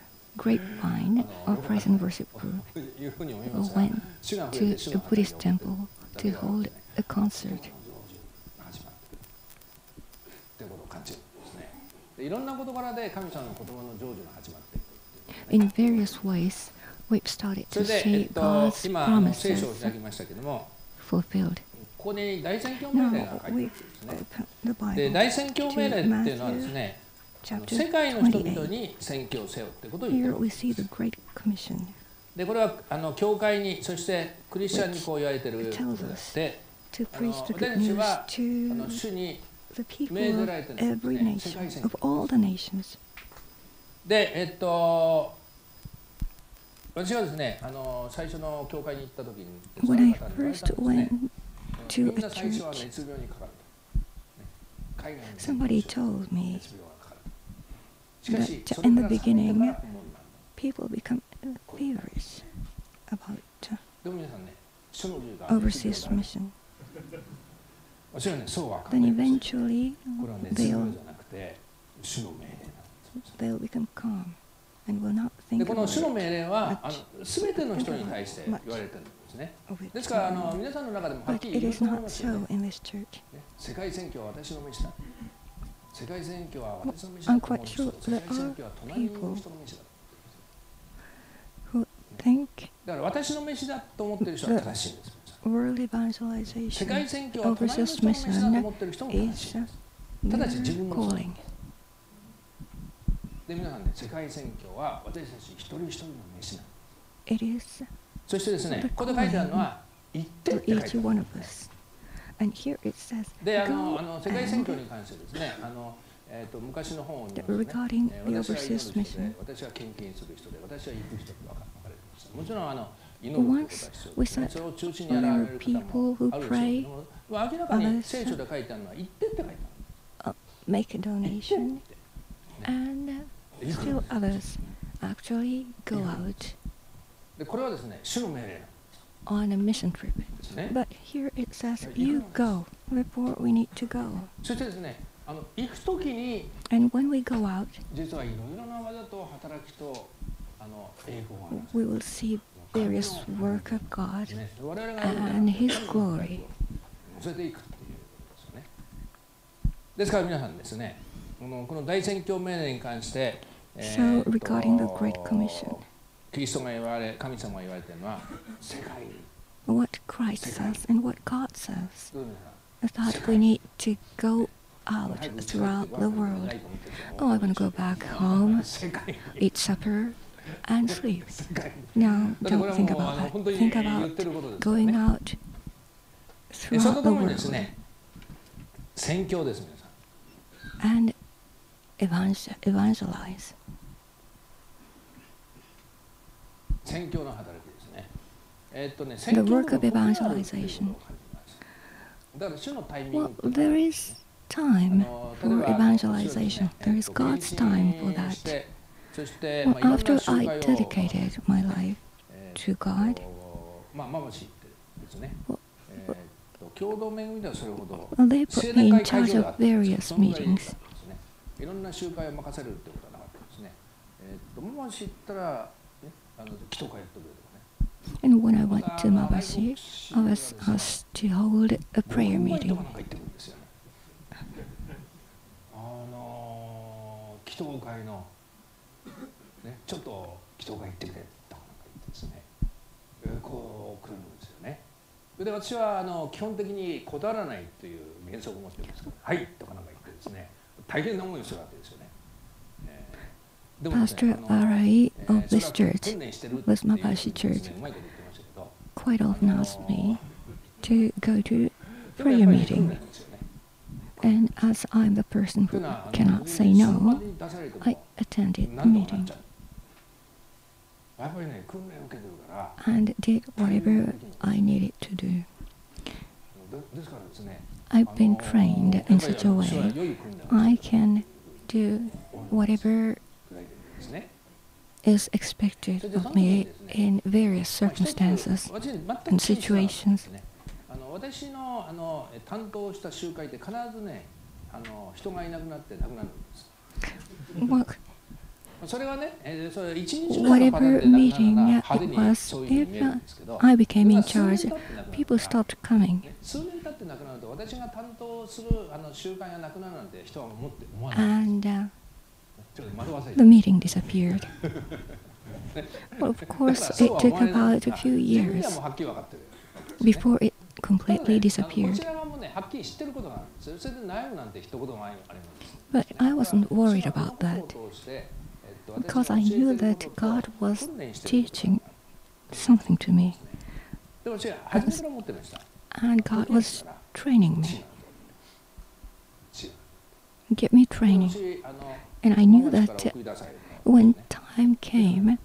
grapevine, our praise and worship group, いうふうに思いますが、 went 主が触れ to て主 a の働き Buddhist が起こ temple っている to hold a concert. 始まるということを感じるんですね。でいろんな事柄で神様の言葉の成就が始まっていくっていう In various ways, we've started それ to で、え see っと、 God's 今あの聖 promises 書を開きましたけども、 fulfilled. ここに大宣教命令 Now が書いてあるん we ですね。 open the で Bible 大宣教命令っていうのはですね、あの chapter 世界の人々 twenty-eight. に宣教せよってことを言って Here る。 we see the Great Commission でこれはあの教会にそしてクリスチャンにこう言われている tells ことであっ us て、 to あの preach the 私 good たち news はあ to の主に the people 命ぜ of られてるんです every ね。世界 nation, 宣 of 教。 all the nations. で、えっと、私はですね、あの最初の教会に行った時に、 When そ I の方に言われたんです first ね。 went to みん a な最初は church, 熱病にかかると。ね海外の somebody told me 熱病がかかる。しかし、 that それ in か the らさめてから beginning 本物なんだ。 people become feverish about でも皆さんね、主の自由が overseas mission. 私はね、そうは考え Then ます。 eventually これは熱病 they'll じゃなくて、主の命令なんです。 they'll become calm and will not で think この about 主の it 命令はあの全ての人に対して言われてるんですね。 of it. ですからあの皆さんの中でもはっ But きり it 言う is と思い not ますよね。 so in this church. ね世界選挙は私の飯だ。世界選挙は私の飯 I'm だと思う quite 人 sure と世界 there 選 are 挙は隣にいる人の飯だ。 who think だから私の飯だと思っている人は正しいんです。 worldly 世界 evangelization 選挙は隣の人の飯だと思っている人も正しい is んです。 their ただし自分の calling. で皆さんね、世界選挙は私たち一人一人の飯なんです。 It is そしてですね、 the ここで書いてあるのは言ってっ for て書いてあ each る。 one of us. And here it says, で、あの go あの世界選挙 and に関してですね、あのえー、と昔の本を読み the ますとね、 regarding え the ー私は祈る overseas 人 mission. で、私は献金する人で、私は行く人と分か分かれてました。もちろんあの祈るということは必要ですね。 Once we said それを中心にやられる方も people who あるでしょうけ pray, ども、明らかに聖書で書いてあるのは言ってって書いてある。 make a donation, ね and uh, still others actually go out でこれはですね、主の命令 on a mission trip. ですね。 But here it says, you go, therefore we need to go. そしてですね、あの行くときに And when we go out, 実はいろいろな技と働きとあの英語があるんです we will see various work of God ね。我々がやるのは and His glory. 乗せていくっていうことですよね。ですから皆さんですね、このこの大宣教命令に関して、え So ーっと regarding the Great Commission, キリストが言われ、神様が言われているのは世界に。 what Christ says and what God says どういうのか is that we need to go out throughout the world. Oh, I want to go back home, 世界に。 eat supper, and sleep. 世界に。 No, だってこれ don't は think もうあ about の that. 本当に Think 言っ about てることですよ going ね。 out でそれ throughout と the ともにです world. ね、宣教です皆さん。 and evangel- evangelize. 宣教の働きですね。えーっとね、 The 宣教 work の of 時があるということを evangelization. 感じます。だから主のタイミン Well, グっていうのは there is time for evangelization. There is God's time for that. そして、 Well, まあ、いろんな after 集 I 会を dedicated my life え to ーっと God, まあ、ママシってですね。 well, えーっと共同恵みではそれほど well, they 青 put 年 me in 会会 charge 場 of があったんですけど、 various そのぐらいだったん meetings. ですね。いろんな集会を任せるってことはなかったんですね。えーっとママシったら、ね、あの祈祷会やってくれるとかね。 And when I went to Mabashi, I was asked to hold a prayer 僕も行 meeting. なんか行ってくるんですよね。あの祈祷会のね、ちょっと祈祷会行ってくれとかなんか言ってですね、えーこう来るんですよね。で私はあの基本的に断らないという原則を持ってるんですけど、はいとかなんか言ってですね、大変な思いをするわけですよね。えーでもですね、 Pastor あの Arai えー of this それは church 訓練してるって was いうふうに Mabashi ですね Church うまいこと言ってましたけど、 quite あ often の asked me to go to でもやっ prayer ぱり訓 meeting. 練ですよね。 And as I'm the person という who のはあの cannot say その場 no, に出されても I attended the 何とかなっ meeting ちゃう。やっぱりね、訓練を受けてるから、 and did whatever I needed to do. でですからですね、 I've あ been の trained やっ in ぱり such a 私は way 良い訓練を I してる can do whatever くらいですね。 is expected of me in various まあ一つ circumstances 私全く and 小さなです situations. ね、あの私のあの担当した集会って必ずね、あの人がいなくなって亡くなるんです。 Well, それはね、えーそれ一日ぐらいのパターン whatever で亡くなる meeting のが it 派手に was, そういうふうに if 見えるん uh, ですけど、 I became in それが数 charge, 年経って亡くなるから people stopped coming. ね数年経って亡くなると私が担当するあの集会がなくなるなんて人は思って思わない。 And uh, ちょっと惑わされ the て meeting disappeared. Well, of course, it took about a few 自分に years はもうはっきり分かってる。 before it ただ completely ねあのこ disappeared. ちら側もね、はっきり知ってることがあるんですよ。それで悩むなんて一言もあります。 But I wasn't worried about that because because I knew that God was teaching something to me, でも私は初めから思ってました。 and God was training 違う me, 違う give me training. 私あの And I knew 友達 that から送り出される when time came, 違う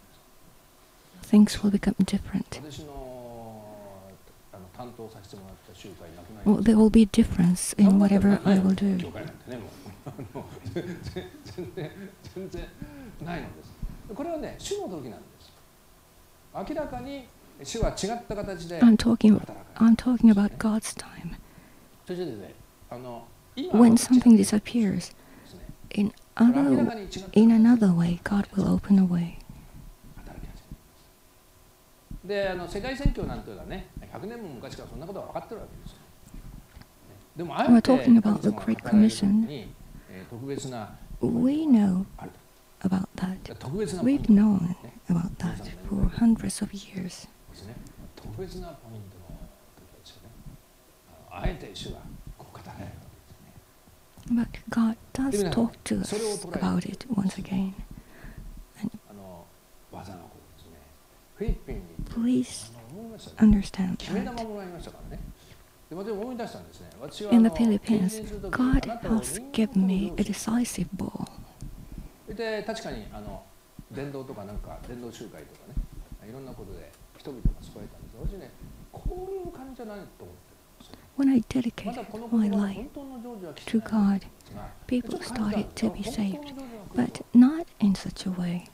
things will become different. 私のあの担当させてもらった集会なくなり Well, ました。 there will be difference in whatever I will do. 教会なんてね、もうあの全然全然全然ないのです。これはね、主の時なんです。明らかに主は違った形で I'm talking, 働かれる。 I'm talking about God's time. そしてですね、あの今 When は違って something disappears, ですね、 in これ明ら other, かに違った in another way, God will open a way. 働き始めますで、あの世界宣教なんていうのはね、ひゃくねんも昔からそんなことは分かってるわけですよ。でもあえ We're て talking about 神 the 様が Great 働いる時 Commission. に、えー特別な We know ある about that. 特別なポイン We've ト known about that for hundreds of years. ですね。特別なポイントの時ですよね。あのあえて主はこう語られるわけですね。 But God does talk to us about it once again. あの技のことですね。フィリピンに行って Please あの思いましたね。 understand 決め玉 that もらいましたからね。で私思い出したんですね。私は in あ the の Philippines, 献身する時に God あなたを has みんな given me こ a う decisive ball. で確かにあの伝道とかなんか伝道集会とかね、いろんなことで人々が救われたんです。私ね、こういう感じじゃないと思ってるんですよ。 When I まだ dedicated この my 言葉の life 本当の成就は来て to ない God, んですが、 people ちょっと感じ started た to ん be です saved, よ。本当の成就が来る but not in such a way.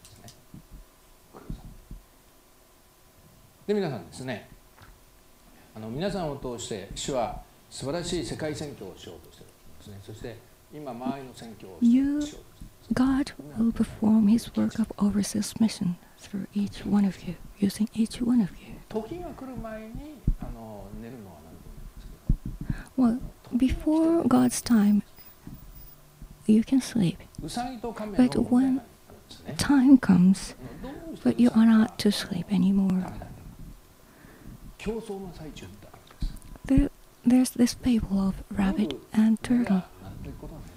で皆さんですね、あの皆さんを通して主は素晴らしい世界宣教をしようとしているんですね。そして今周りの宣教をしようとしている。 God will perform His work of overseas mission through each one of you, using each one of you. 時が来る前にあの寝るのは何と思うんですけど、 Well, before God's time, you can sleep. うさぎと亀の But 問題 when があるんですね。 time comes, あのどうして but you うさ are ぎが not to sleep anymore. ダメなんだろう。競争の最中だからです。 There, there's this fable of rabbit and 夜 turtle. なんてことはない。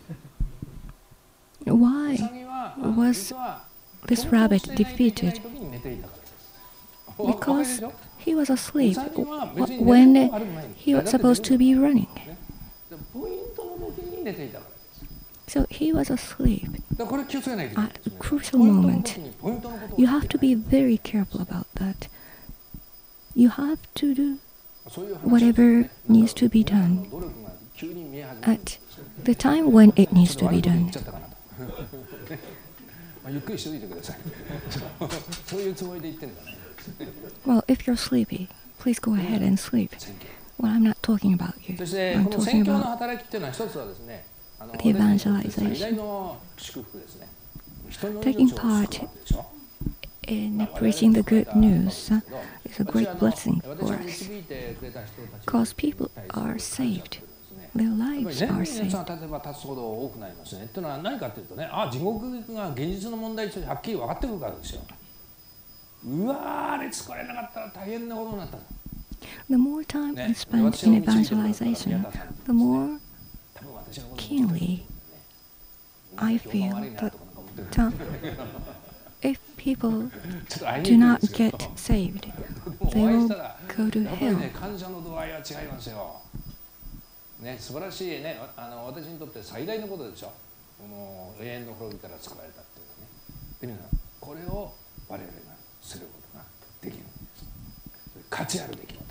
Why うさぎは was 実は this 競争 rabbit してないといけない defeated? 時に寝ていたからです。わわかります Because よ。 he was う asleep さぎは別に w- 寝 when ることがある前に he was supposed to be running. ねでポイントの時に寝ていたからです。 So he was asleep だからこれ気をつけないといけない at で a すね。 crucial ポイントの moment. 時にポイントのことを You have to be very careful about that. You have to do そういう話をすると whatever ね needs to be 皆さん done の努力が急に見え始めるんです at the time when it needs ちょ to っと悪 be いこと言 done. っちゃったかなとまあゆっくりしておいてくださいそういうつもりで言ってるんだね Well, if you're sleepy, please go ahead and sleep. 宣言 Well, I'm not talking about you. そして I'm この宣 talking 教の about 働きっていうのは一つはですねあの the evangelization. 最大の祝福ですね人の Taking 命を救う part わけでしょ in preaching the good news uh, is a great blessing for us. Because people are saved. Their やっぱり lives 年 are 々さ saved. 経てば経つほど多くなりますね。というのは何かというとね、あ地獄が現実の問題としてはっきり分かってくるからですよ。うわーあれ使われなかったら大変なことになった。 The more time ね we で spend 私の in 導いてもらったから宮 evangelization, 田さん the more 多分私のことを keenly I 評判 feel 悪いな that とかなんか思ってる ta- if people ちょっと会い do にくいん not ですけ get ど saved, でも they お会い will したら go to やっぱり hell. ね感謝の度合いは違いますよ。ね素晴らしいねあの私にとって最大のことでしょ。この永遠の滅びから救われたっていうのはね。で皆さんこれを我々がすることができるんです。価値ある出来事。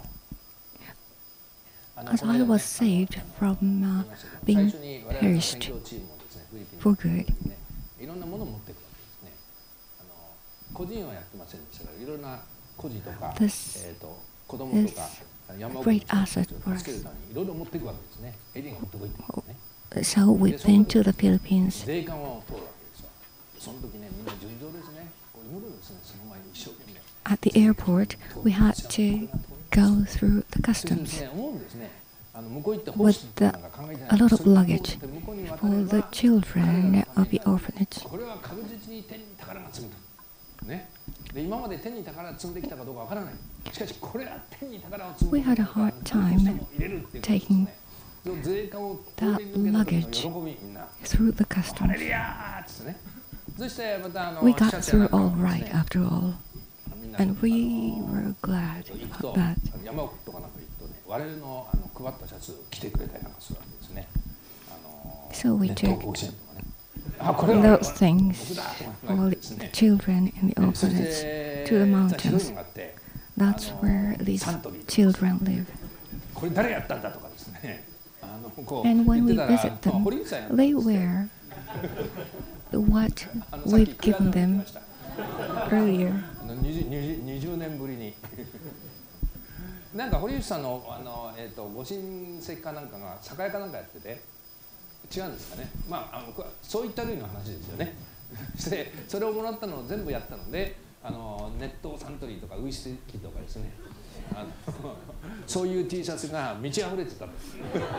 あの As この I 間ね was saved from 言い uh, ましたけど being 最初に我々の宣 perished 教チームをですねフィリピン for good. にねいろんなものを持っていくわけですね。あの個人はやってませんでしたからいろんな孤児とか This えっと子供とか is 山奥の great 人たち asset を for 助けるためにいろいろ持っていくわけですね。エリンが持ってこいって言うんですね。 So we've been to the Philippines. 税関を通るわけですよ。その時ねみんな順調ですね。こう祈るんですね。その前に一生懸命。 At the airport, we had to go through the そうです customs ね思うんですね。あの向こう行ってホス with ト the, なんか考えてない。 a lot of それを luggage 向こうに渡れ for ば the children of the orphanage. これは確実に天に宝が積むと。ね。で今まで天に宝積んできたかどうかわからない。しかしこれは天に宝を積む。 We had a hard time taking that luggage through the ハレ customs. ルヤーっつってね。そしてまたあの We got 記者や through なんか all もです right ね after all, みんな and we あの were glad 行く about と that. 山奥とかなんか行くとね我々のあの配ったシャツを着てくれたりなんかするわけですね。あの So we ね took 東甲子園とかね。あこれは those things, 僕だとか all です the ね。 children in the そし orphanage て to the ひどい mountains. のがあって That's where these サントリー children live. これ誰やったんだとかですね。あのこう And 言 when って we たら visit まあ them, 堀内さんやったん they ですって wear what あのさっき we've クラブ given に来 them ました earlier. あの 20, 20, 20年ぶりになんか堀内さんのあの、えー、とご親戚かなんかが酒屋かなんかやってて違うんですかねまああのそういった類の話ですよねでそれをもらったのを全部やったのであの熱湯サントリーとかウイスキーとかですねあのそういう T シャツが満ち溢れてたんです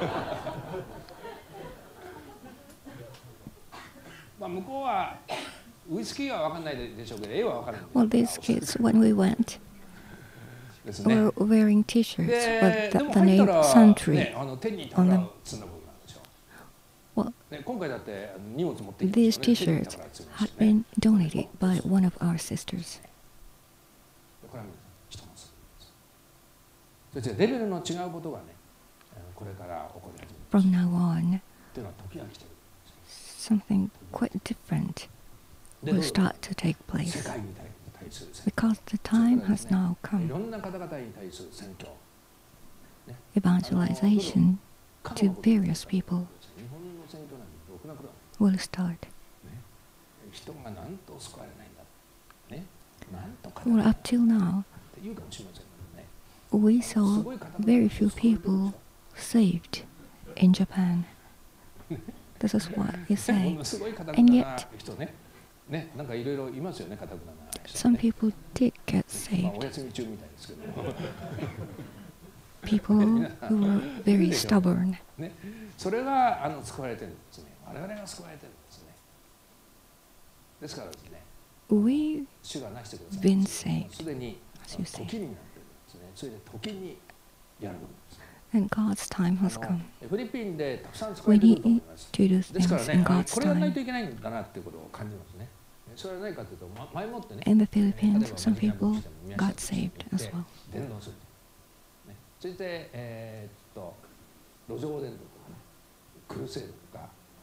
まあ向こうはウイスキーは分かんないでしょうけど絵は分かるんで Well, these kids, when we went, ですね were wearing T-shirts で with で the, も the 入った name ら、 Santry ね、あの天に宝を積んだ部分なんですよ。 Well, ね、今回だって荷物持ってきて these ますよね T-shirts 天に宝積みま had したね been donated by one of our sisters. これは人のするんです。そしてレベルの違うことがね、これから起こり始める。 From now on, というのは時が来てる。 something quite different で will どうぞ start to take 世 place 界に対する宣 because the 教。それ time からで has すね now い come. ろんな方々に対する宣教。 Evangelization 過 to 去のこと various people 日本の宣教なんてろくなことは will start. 人がなんと救われないんだ。ね、なんとか Well, up till now, って言うかもしれませんけどね。 we saw very few people saved in Japan. This is what you も say. のすごい堅く And な yet, な人ね。ね、なんかいろいろいますよね、堅くなな人、 some ね。 people did get まあ saved. お休み中みたいですけど。 People who were very stubborn. ね、それがあの救われてるんですね。我々が救われてるんですね。ですからですね。 We 主がなしてください。 been saved, すでに as you say. 時になってるんですね。それで時にやるんです。 And God's time あ has の come. フィリピンでたくさん使わ We れてると思 need います。 to do ですから things ね in、 あ God's これやらない time. といけないんだなっていうことを感じますね。それは何かというと、ま、前もってね、 In the 例え Philippines, ば some マニラ people としても宮下 got として saved も行っ as て well. 伝道する、ね、そして、えーっと路上伝道とかね、クルセードとか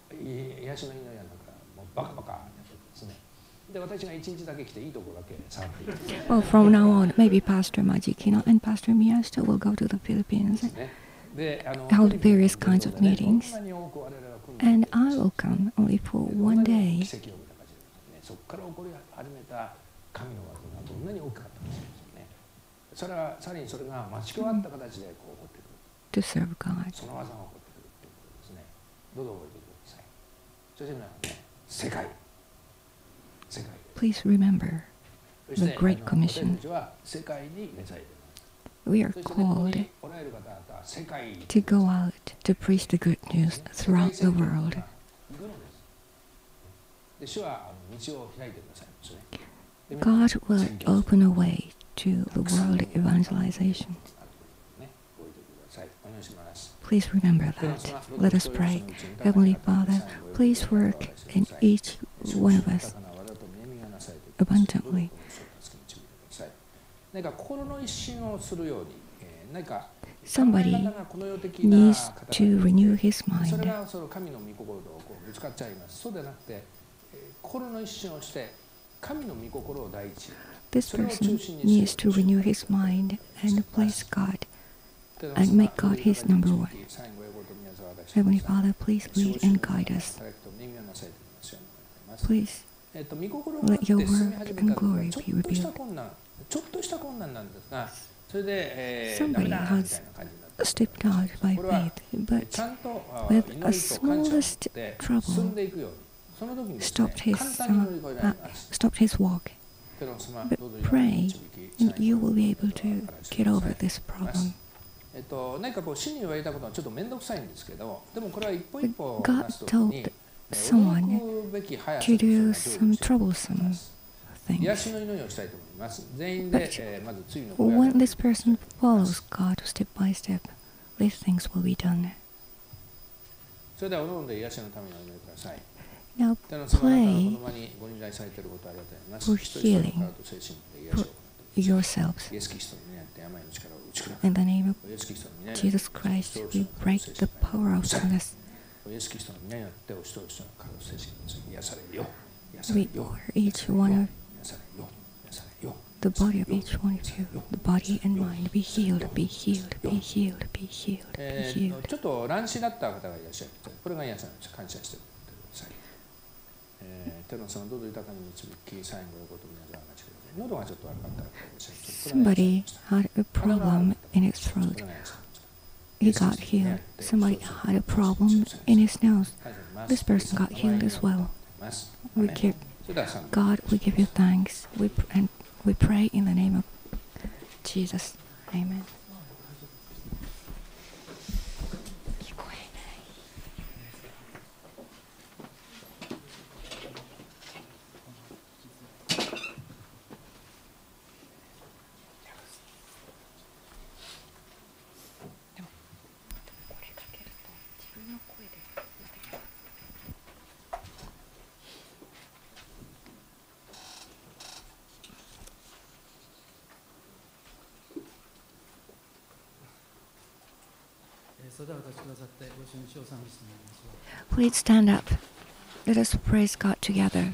癒しの祈りはなんかもうバカバカやってですね。で私が一日だけ来ていいところだけ触っていく。 Well, from now on, maybe Pastor Majikino and Pastor Miyasto will go to the Philippines, であの hold various kinds of meetings, こんなに多く我々は来る and I will come only for one day. 奇跡を起こしたね。そこから起こり始めた神の技がどんなに大きかったかもしれませんね。それはさらにそれが待ち加わった形でこう起こってくる。 To serve God. その技が起こってくるということですね。どうぞ覚えてください。そして皆さんね、世界、世界。 Please remember the Great Commission. 私たちは世界に召されています。 We are called to go out to preach the good news throughout the world. God will open a way to the world evangelization. Please remember that. Let us pray. Heavenly Father, please work in each one of us abundantly. Somebody needs to renew his mind. This person needs to renew his mind and place God and make God his number one. Heavenly Father, please lead and guide us. Please let your word and glory be revealed. Somebody has stepped out by faith, but with a smallest trouble, stopped his, uh, uh, stopped his walk. But pray, and you will be able to get over this problem. But God told someone to do some troublesome things. But when this person follows God step by step, these things will be done. Now pray for healing for yourselves. In the name of Jesus Christ, we break the power of sickness. We order each one of the body of each one of you, the body and mind, be healed, be healed, be healed, be healed, be healed. ちょっと乱視だった方がいらっしゃる。これが癒されます。感謝してください。テロンさんどうぞ豊かに導き、最後のことを皆さんお待ちください。喉がちょっと悪かったらいらっしゃる。 Somebody had a problem in his throat. He got healed. Somebody had a problem in his nose. This person got healed as well. We give God, we give you thanks. We and we pray in the name of Jesus. Amen. 声で Please stand up. Let us praise God together.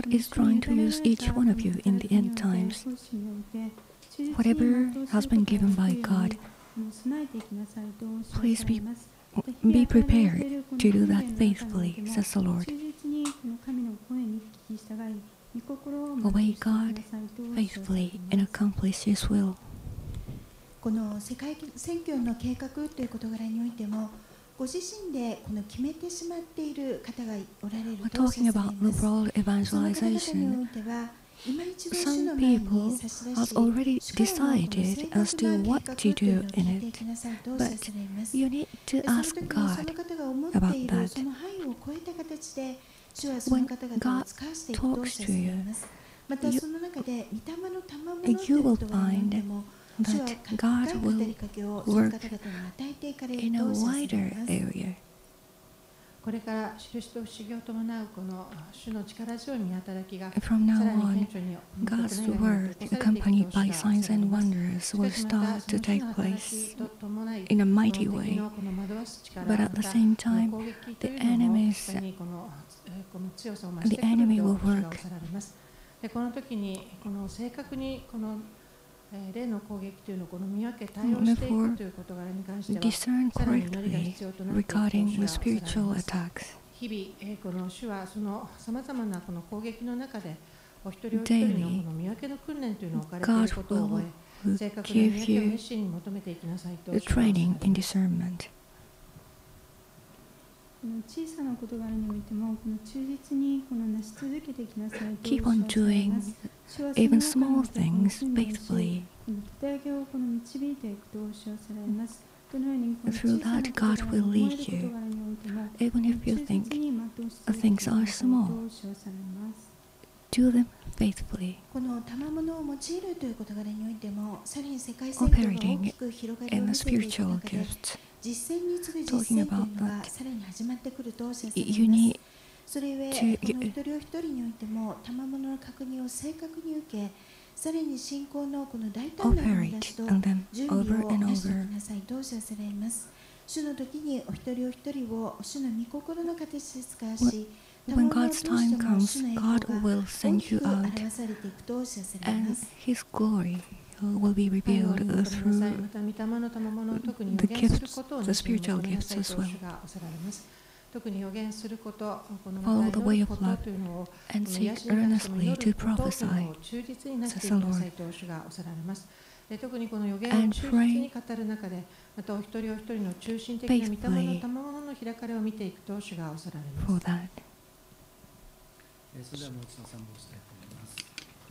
God is trying to use each one of you in the end times. Whatever has been given by God, please be, be prepared to do that faithfully, says the Lord. Obey God faithfully and accomplish His will. この世界宣教の計画という事柄においても、ご自身でこの決めてしまっている方がおられるとおっしゃっています。その方々においては、今一度主の前に差し出して、 already decided as to what to do in it, but you need to ask God about that. When God talks to you, you, you will find that God will work in a wider area. これから印と不思議を伴うこの主の力強い御働きが From now on, God's word, accompanied by signs and wonders, will start to take place in a mighty way. But at the same time, the enemies, the enemy will work. この時にこの正確にこの霊の攻撃というのをこの見分け対応していくという事柄に関しては discern correctly regarding the spiritual attacks. 日々この主はそのさまざまなこの攻撃の中でお一人お一人のこの見分けの訓練というのを置かれていることを覚え、正確な見分けを熱心に求めていきなさいと。 The training in discernment. 小さな事柄においても、この忠実にこの成し続けていきなさいと。 Keep on doing even small things faithfully. Through that, God will lead you, even if you think things are small. Do them faithfully. この賜物を用いるという事柄においても、さらに世界宣教が大きく広がりを見せていく中で、実践に次ぐ実践というのがさらに始まってくるとおっしゃっています。それゆえ、この一人お一人においても、賜物の確認を正確に受け、さらに信仰のこの大胆な踏み出しと準備をなしてくださいとおっしゃられます。主の時にお一人お一人を主の御心の形で使わし、 When God's time comes, God will send you out, and His glory will be revealed through the gifts, the spiritual gifts as well. Follow the way of love and seek earnestly to prophesy, says the Lord. 特にこの予言を忠実に語る中で、またお一人お一人の中心的な御霊の賜物の開かれを見ていくと主がおっしゃられます。 それではもう一度賛美したいと思います。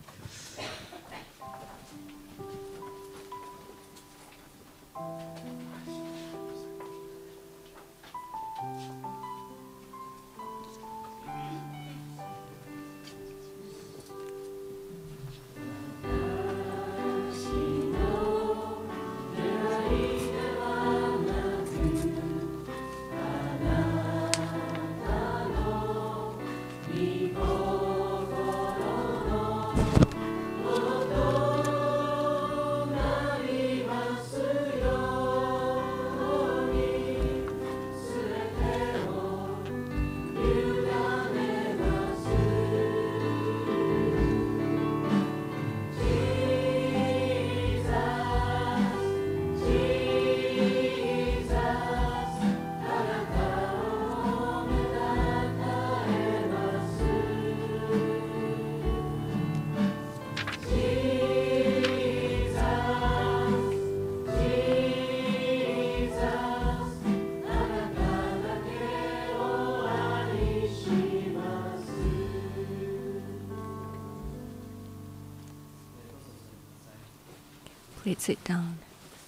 Please sit down.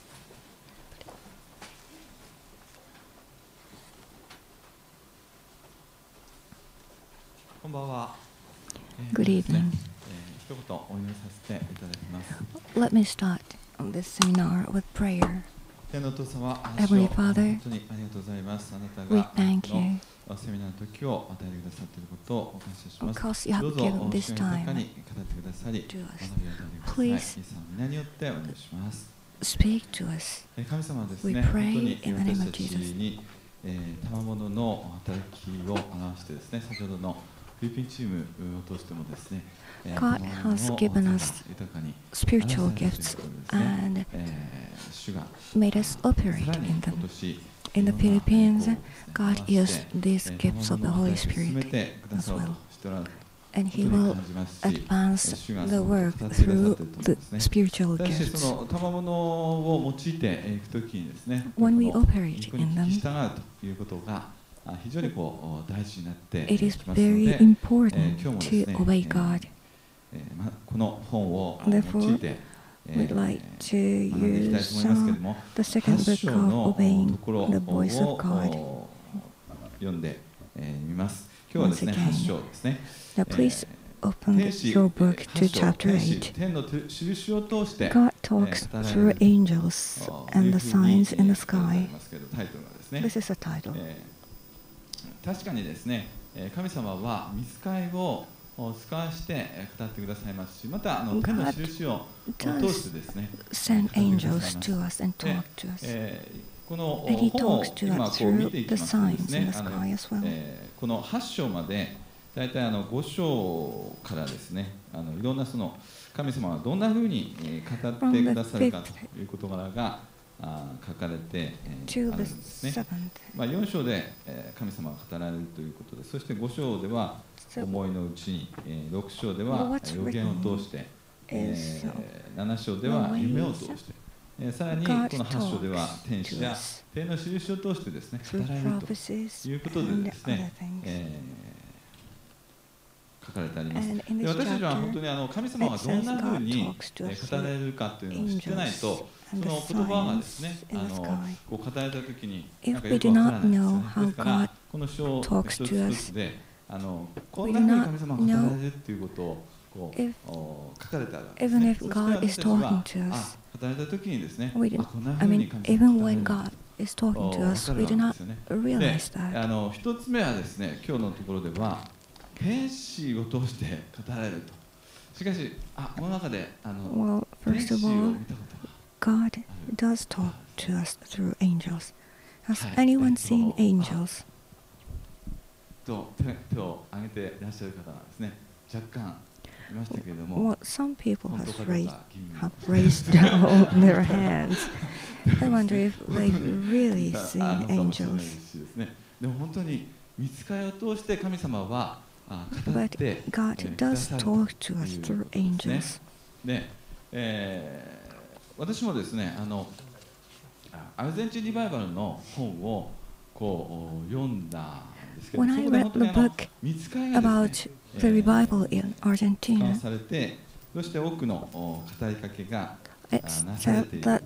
こんばんは。 Good evening. 一言お祈りさせていただきます。 Let me start this seminar with prayer. 天のお父様、 Heavenly Father, 本当にありがとうございます。あなた we が thank you このセミナーの時を与えてくださっていることをお感謝します。 because you have どうぞ given お this 主が time 豊かに語ってくださり、 to us. 学びを与えてください。 Please イエス様の皆によってお願いします。 Speak to us. 神様はです We ね、 pray 本当に in the name 私 of たち Jesus. に、えー、賜物の働きを表してですね、先ほどのフィリピンチームを通してもですね、 God has given us spiritual gifts and made us operate in them. In the Philippines, God used these gifts of the Holy Spirit as well. And He will advance the work through the spiritual gifts. When we operate in them, it is very important to obey God. Therefore, we'd like to use uh, the second book of Obeying the Voice of God. Once again, now please open your book to chapter eight. God talks through angels and the signs in the sky. This is the title. 確かにですね、神様は御使いを使わして語ってくださいますし、またあの天の印を通してですね、 send angels to us and talk to us. この And He 本を talks to 今 us こう見 through ていき the ますとで signs す in ね、 the あの sky as well. えーこのはち章までだいたいあのご章からですね、あのいろんなその神様がどんなふうに語ってくださるかという事柄があ書かれて、えー、あるんですね。まあ、よん章で、えー、神様が語られるということで、そしてご章では思いのうちに、えー、ろく章では予言を通して、えー、なな章では夢を通して、えー、さらにこのはち章では天使や天の印を通してですね語られるということでですね、えー、書かれてあります。で、私たちは本当にあの神様がどんなふうに語られるかというのを知ってないと、その言葉がですね、あのこう語られたときになんかよくわからないですよね。ですからこの章一つ一つで、あのこんなふうに神様が語られるということをこう書かれてあるわけですね。そして私たちはあ語られたときにですね、あこんなふうに神様が語られると。 is talking to us, we do not realize that. あの一つ目はですね、今日のところでは天使を通して語られると。しかし、あこの中であの Well, first of all, God does talk to us through angels. Has anyone seen angels? と手を挙げていらっしゃる方がですね、若干いましたけれども、 Well, some people has raised, have raised their hands. I wonder if they've really seen angels. でも本当に御使いを通して神様は語って But God does talk to us through angels. で、えー私もですね、あのアルゼンチンリバイバルの本をこう読んだんですけど、 When I read the book about the revival in Argentina, されて、そして多くの語りかけが it said that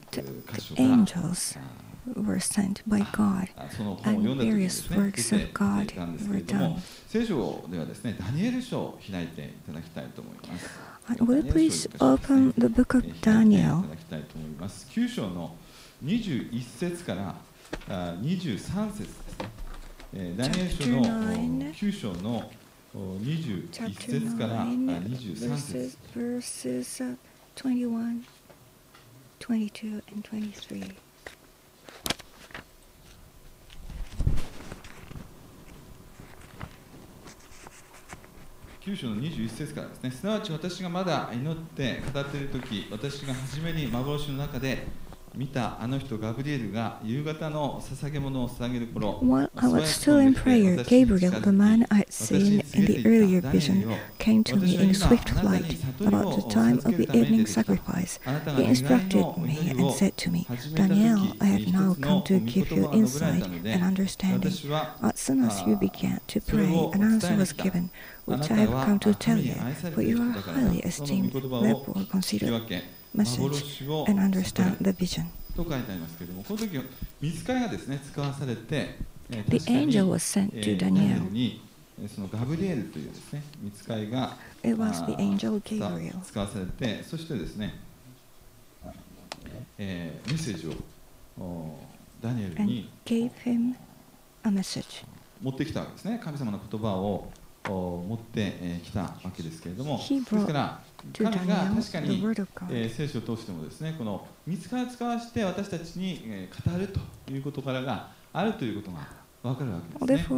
angels were sent by God, and various works of God were done. 聖書ではですね、ダニエル書を開いていただきたいと思います。 Will you please open the book of Daniel? きゅう章のにじゅういち節からにじゅうさん節ですね。ダニエル書のきゅう章のにじゅういち節からにじゅうさん節。 Verses twenty-one, twenty-two, and twenty-three. きゅう章のにじゅういち節からですね。すなわち私がまだ祈って語っているとき、私が初めに幻の中で見たあの人ガブリエルが夕方の捧げ物を捧げる頃、 While I was still in prayer, Gabriel, the man I had seen in the earlier vision, came to me in swift flight about the time of the evening sacrifice. He instructed me and said to me, Daniel, I have now come to give you insight and understanding. As soon as you began to pray, an answer was given, which I have come to tell you, for you are highly esteemed. Therefore, consider message and understand the vision. と書いてありますけれども、この時御使いがですね使わされて、 The angel was sent to Daniel. にそのガブリエルというですね御使いが It was the angel Gabriel. 使わされて、そしてですね、えー、メッセージをダニエルに gave him a message. 持ってきたわけですね。神様の言葉を持ってきたわけですけれども、 He ですから彼が Daniel 確か the に、 word of God. えー、聖書を通してもですね、この御使いを使わせて私たちに、えー、語るという事柄があるということが分かるわけですね。 Therefore,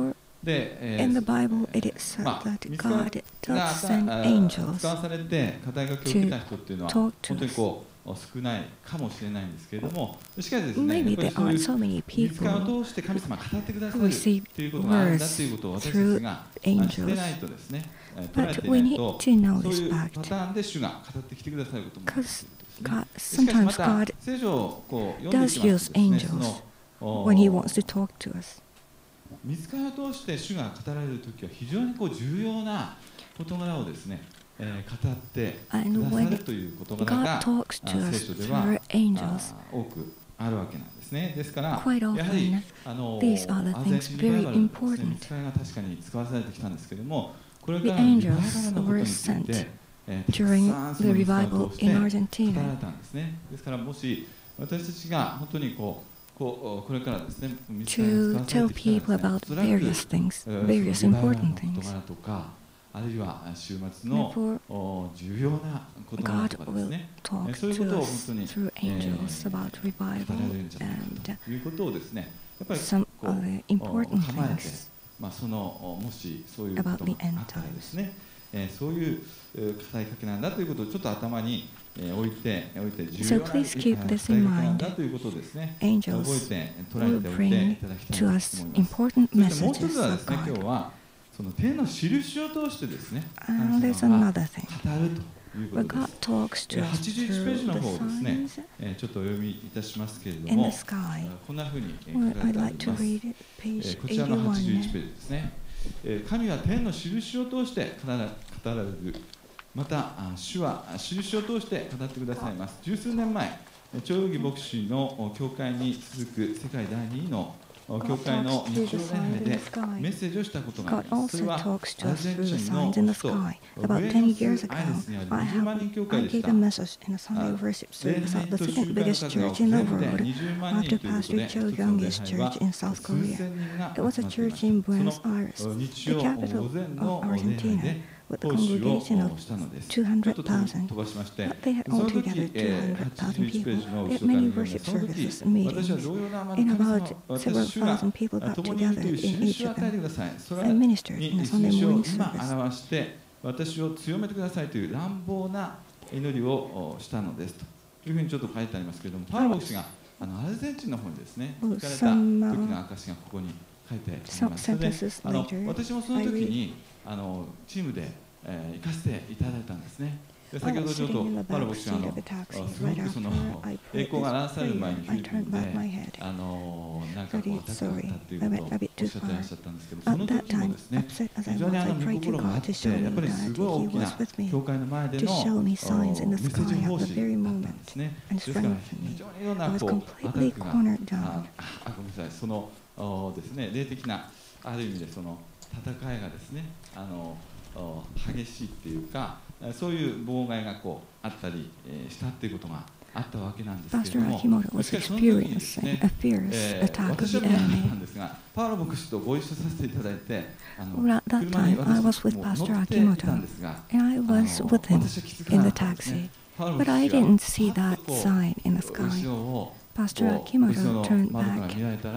で、え In the ー Bible, it is said まあ that 見つか God が does send あ angels 使わされて語りかけを受けた人っていうのは to talk 本 to 当に us. こう少ないかもしれないんですけれども、しかしですね、 Maybe やっぱり there そういう aren't so many 見つか people を通して神様が語ってくださ who る receive ということがあるんだ words ということを私たち through があ angels. 知ってないとですね、捉えて But い we ない need と、 to know そう this いう fact パターンで主が語ってきてくださることもあるんですね。 God, しかしま sometimes た God 聖書をこう読んでい does きますとですね、 use その angels お when He wants to talk to us. 見つかりを通して主が語られるときは非常にこう重要な事柄をですね、えー、語ってく And ださ when るという事柄が God talks あ to 聖 us 書では through あ angels, 多くあるわけなんですね。ですから quite やはり often あの these are the アルゼン things チンリバイバ very ルでですね、 important. 見つかりが確かに使わされてきたんですけども、これ The からのリバイバ angels ルのことに were ついて、 sent えー、たく during さんそ the の見つかり revival を通して in 語られ Argentina. たんですね。ですからもし私たちが本当にこうこうこれからですね、見つかりが To 使わ tell されてきた people ら about ですね、おそらく various things, えー various そのリバイバル important の事 things. 柄とか、あるいは週末の Therefore, お重要な事柄 God とかです will ね、 talk えーそういうこと to を本 us 当に through えー angels about 語ら revival れるんじゃないか and ということをですね、やっぱり some こう other お important 構えて、 things まあ、そのおもしそういうこと about が the あ end ったらです times. ね、えーそういうえー語りかけなんだということをちょっと頭にえー置いておいて重要 So な please keep 語り this in かけなん mind. だということをですね、 Angels 覚えて捉 will えておいて bring いただきたい to と思い us ます。 important そしてもう一つ messages はで of すね、今 God. 日はその天の印を通してですね、 And there's 神様が another thing. 語るというこ Where とで God す。 talks to えー us はちじゅういちページ through の the 方をですね、 signs えーちょっとお読みいたしますけれど in も、 the sky. こんなふうにえー Well, 書かれ I'd てあ like り to ます。 read it, え page ーこちらのはちじゅういち ペ eighty-one. ージですね。えー神は天の印を通して語ら語られる。また、あ主は印を通して語ってくださいます。十数年前、長義牧師の教会に続く世界だいにいの教会の日曜礼拝でメッセージをしたことがあ God ります。そ also れは talks to アル us ゼン through チ the ンの signs in the 首都 sky. ブ About エ ten ノス years アイレ ago, スにある I にじゅうまん have 人教会 I でし gave た。 a message in a Sunday あ worship 礼 service 拝 at the と集 second 会の biggest 数が church in the 全部で world にじゅうまん人 after ということ Pastor で、 Cho 一つの礼 Young's 拝は church in South 数 Korea. 千人が It was 集 a まっていま church し in た。そ Buenos の Aires, 日 the 曜午 capital 前 of の礼拝 Argentina, で with a 奉仕 congregation を of したのです。 two ちょっ hundred と thousand. 飛ばしまして、 But they had その altogether 時、え two ー hundred thousand はちじゅういち ペ people. ージの They 後 had ろから many 読んで、 worship その時、 services, 私 meetings, は同様のあまり and 神様 about 私 several 主が thousand people got 共にいるという together in 印 each を of 与えて them ください。それ and ministered に in a Sunday 印を morning 今 service. 表して私を強めてくださいという乱暴な祈りをしたのですというふうにちょっと書いてありますけれども、パウロ牧師があのアルゼンチンの方にですね、行かれた時の証がここに書いてあります。それであの私もその時にあのチームで、えー、行かせていただいたんですね。で先ほどちょっとパウロ牧師があのすごくその栄光が乱される前にフィリピンであのなんかこう戦ったっていうことをおっしゃってらっしゃったんですけど、その時もですね、非常にあの御心があって、やっぱりすごい大きな教会の前でのメッセージ方針だったんですね。ですから非常にいろんなこうアタックが、あ、あごめんなさい、そのですね、霊的なある意味でその戦いがですね、あの激しいっていうか、そういう妨害がこうあったりしたっていうことがあったわけなんですけれども、しかしその時にですね、えー、私は見なかったんですが、パウロ牧師とご一緒させていただいて、あの車に私も乗っていたんですが、あの私は気づかなかったんですね。パウロ牧師がパッとこう後ろをPastor Akimoto turned back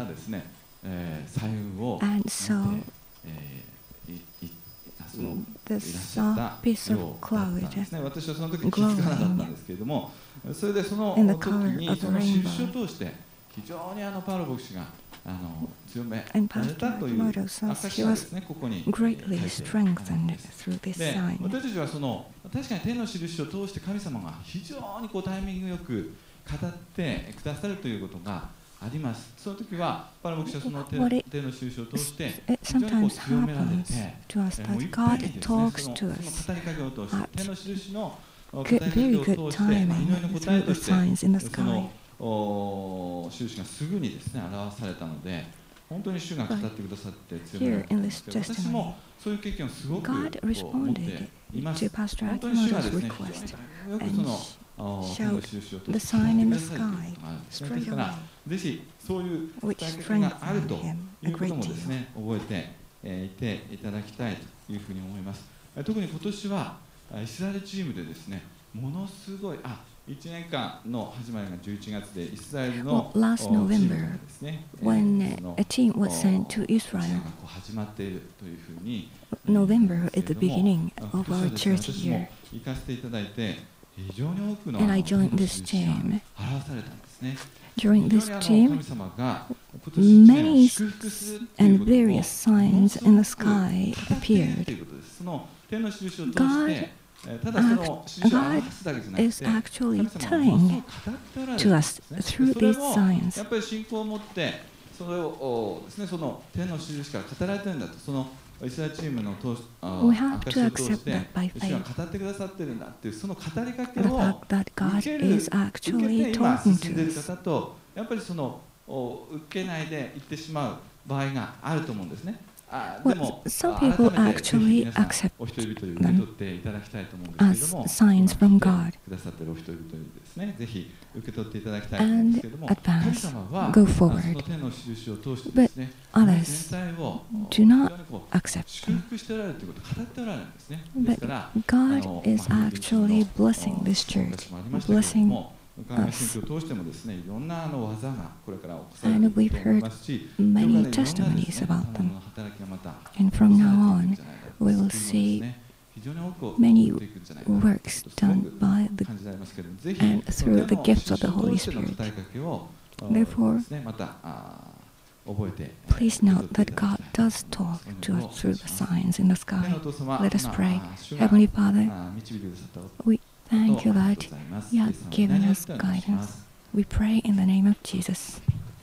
and saw the soft piece of cloud glowing in the color of the rainbow. 非常にあのパウロ牧師があの強められ And た Pastor という Akimoto says 証 he がで was すね、ここに greatly strengthened through this で sign. 私たちはその確かに天の印を通して神様が非常にこうタイミングよく語ってくださるということがあります。その時はパウロ牧師はその天の印を通して非常にこう強められて、もういっぱいにですね、そのその語りかけを通して天の印の語りかけを通して祈りの答えとしてその印がすぐにですね表されたので、本当に主が語ってくださって強められたんですけど、私もそういう経験をすごく持っています。本当に主がですね、非常によくその天の印を通して語ってくださるということがあるんですね。ですからぜひそういう伝え方があるということもですね覚えていていただきたいというふうに思います。特に今年はイスラエルチームでですね、ものすごいあいちねんかんの始まりがじゅういちがつでイスラエルの Well, last チームが November, ですね、 when えーその a team was sent to お Israel, がこう始まっているというふうに November is the けれども beginning 今 of 年は our ですね church 私も year. 行かせていただいて非常に多くの And I あの joined 天の this 印が team. 表されたんですね。 During 非 this 常にあの team, 神様が今年一年を many 祝福するっていう and ことを various signs in the sky 語っていると appeared. いうことです。その天の印を通し God て、えーただその印を表すだけじゃなく is て、 actually 神様はものすご telling く語っておられ to るん us ですね。 through それ these も signs. やっぱり信仰を持ってそれをおですね、その天の印から語られてるんだと、そのイスラエルチームの通しあ We have 証 to を通し accept て that by 主が faith. 語ってくださってるんだっていうその語りかけ The を fact that God 受ける is 受け actually て今 talking 進んでい to る us. 方とやっぱりそのお受けないで行ってしまう場合があると思うんですね。あ Well, でも some あ people 改めてぜひ actually 皆さん accept お一人一人受け取っていただきたいと思うんですけれ as ども signs from 今 God. 来てくださっているお一人一人ですね、ぜひ受け取っていただきたいと思うんですけれども、 And 神 advance, 様は go あそ forward. の天の印を通してですね、 But 全 others 体を do 非 not 常にこう accept 祝 them. 福しておられるということを語っておられるんですね。です But から、 God あの is まあ actually blessing this 紹 church, 介してもありましたけれど blessing も、海外選挙を通してもですね、いろんなあの技がこれから起こされて And いく we've と思い heard ますし、 many それからねいろんなですね testimonies about 賜物 them. の働きがまた And from 起こ now されていくん on, じゃないか we will というのをです see ね、非常に多く many 起こっていくんじゃないかなという works ことをすご done く by the 感じられますけれども、ぜひ and その through the 手の gifts of the 印を Holy 通しての Spirit. 語りかけを Therefore, ですね、またあ覚えて please note that God does talk to us through the signs in the 天 sky. のお父様、 Let us まあ pray. 主が Heavenly Father, あ導いてくださったこと we thank you あり that がとうございます。 you イエ have ス様の given 皆によっ us てお願いしま guidance. す。 We pray in the name of Jesus.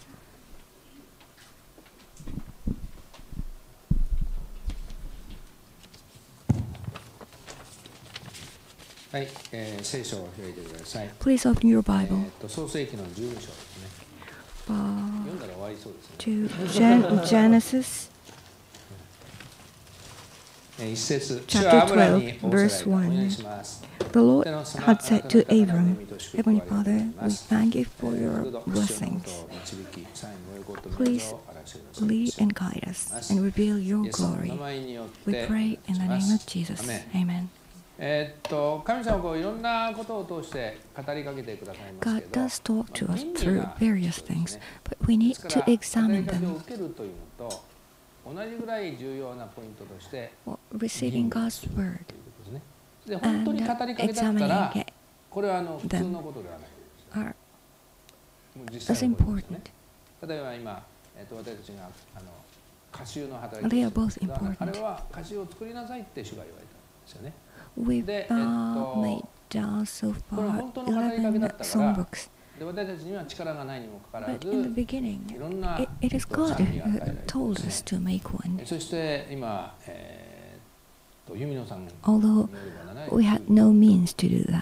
はい、えー聖書を開いてください。 Please open your え Bible ーと創世記のじゅうに章ですね。 uh, 読んだら終わりそうですね。 to Gen- Genesis えー一節、 Chapter 主はアブラに仰 twelve, せられた。お verse one. 願いします。 The Lord had said to Abram, Heavenly Father, we thank you for your blessings. Please lead and guide us and reveal your glory. We pray in the name of Jesus. Amen. えーっと神様はこういろんなことを通して語りかけてくださいます God けど、 does talk to us 倫理 through が various で things, すね。 but we で need すから to 語り examine かけを them. 受けるというのと同じぐらい重要なポイントとして Well, receiving God's word ということですね。で本当に語り and かけだったら examining it これはあの普通のことではないです。 are もう実 as 際のことですね。 important. 例えば今、えー、と私たちがあの歌集の働き They を are してい both ますが、あ important. れは歌集を作りなさいって主が言われたんですよね。 We've で、えっ uh, と made down so これ far 本当の語りかけだ eleven ったから songbooks. で私たちには力がないにもかかわら But in the ず beginning, いろんな it, it is えっと God 賛美が与え who られて told ます us ね。 to make one. そして今、えー、と弓野さんによ Although ればなな we had no means to do that.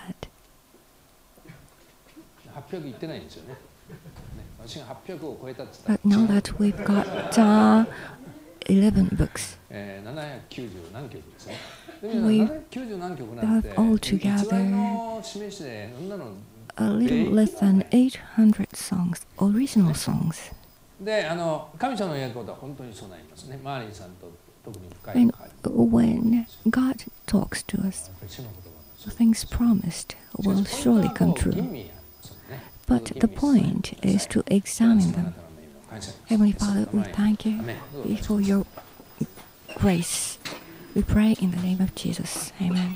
はっぴゃくいってないんですよね。ね私がはっぴゃくを超えたって言 But ったら now that we've got uh, eleven books, えー、ななひゃくきゅうじゅう何曲ですね。 We ななひゃくきゅうじゅう何曲なんて have altogether 偽りの示しでそんなの a little less than eight hundred songs, original songs. であの神様のやることは本当にそうなりますね。マーリンさんと特に深い And 関わり。 when God talks to us, やっぱり主の言葉なんですよ。 things promised will surely come true. But the point is to examine them. Heavenly Father, we thank you for your grace. We pray in the name of Jesus. Amen.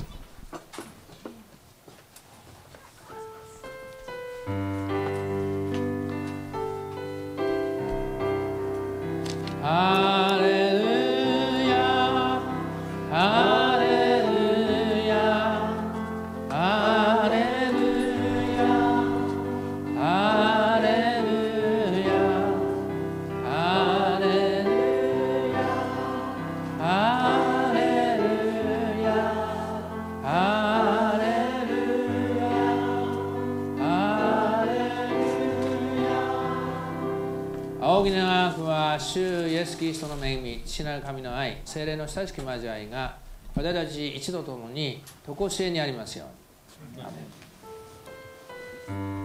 Hallelujah, Hallelujah, Hallelujah, Hallelujah, Hallelujah, Hallelujah, Hallelujah. 仰ぎ長くは主イエス・キリストの恵み、父なる神の愛、聖霊の親しき交わりが私たち一同ともに常しえにありますように。アーメン。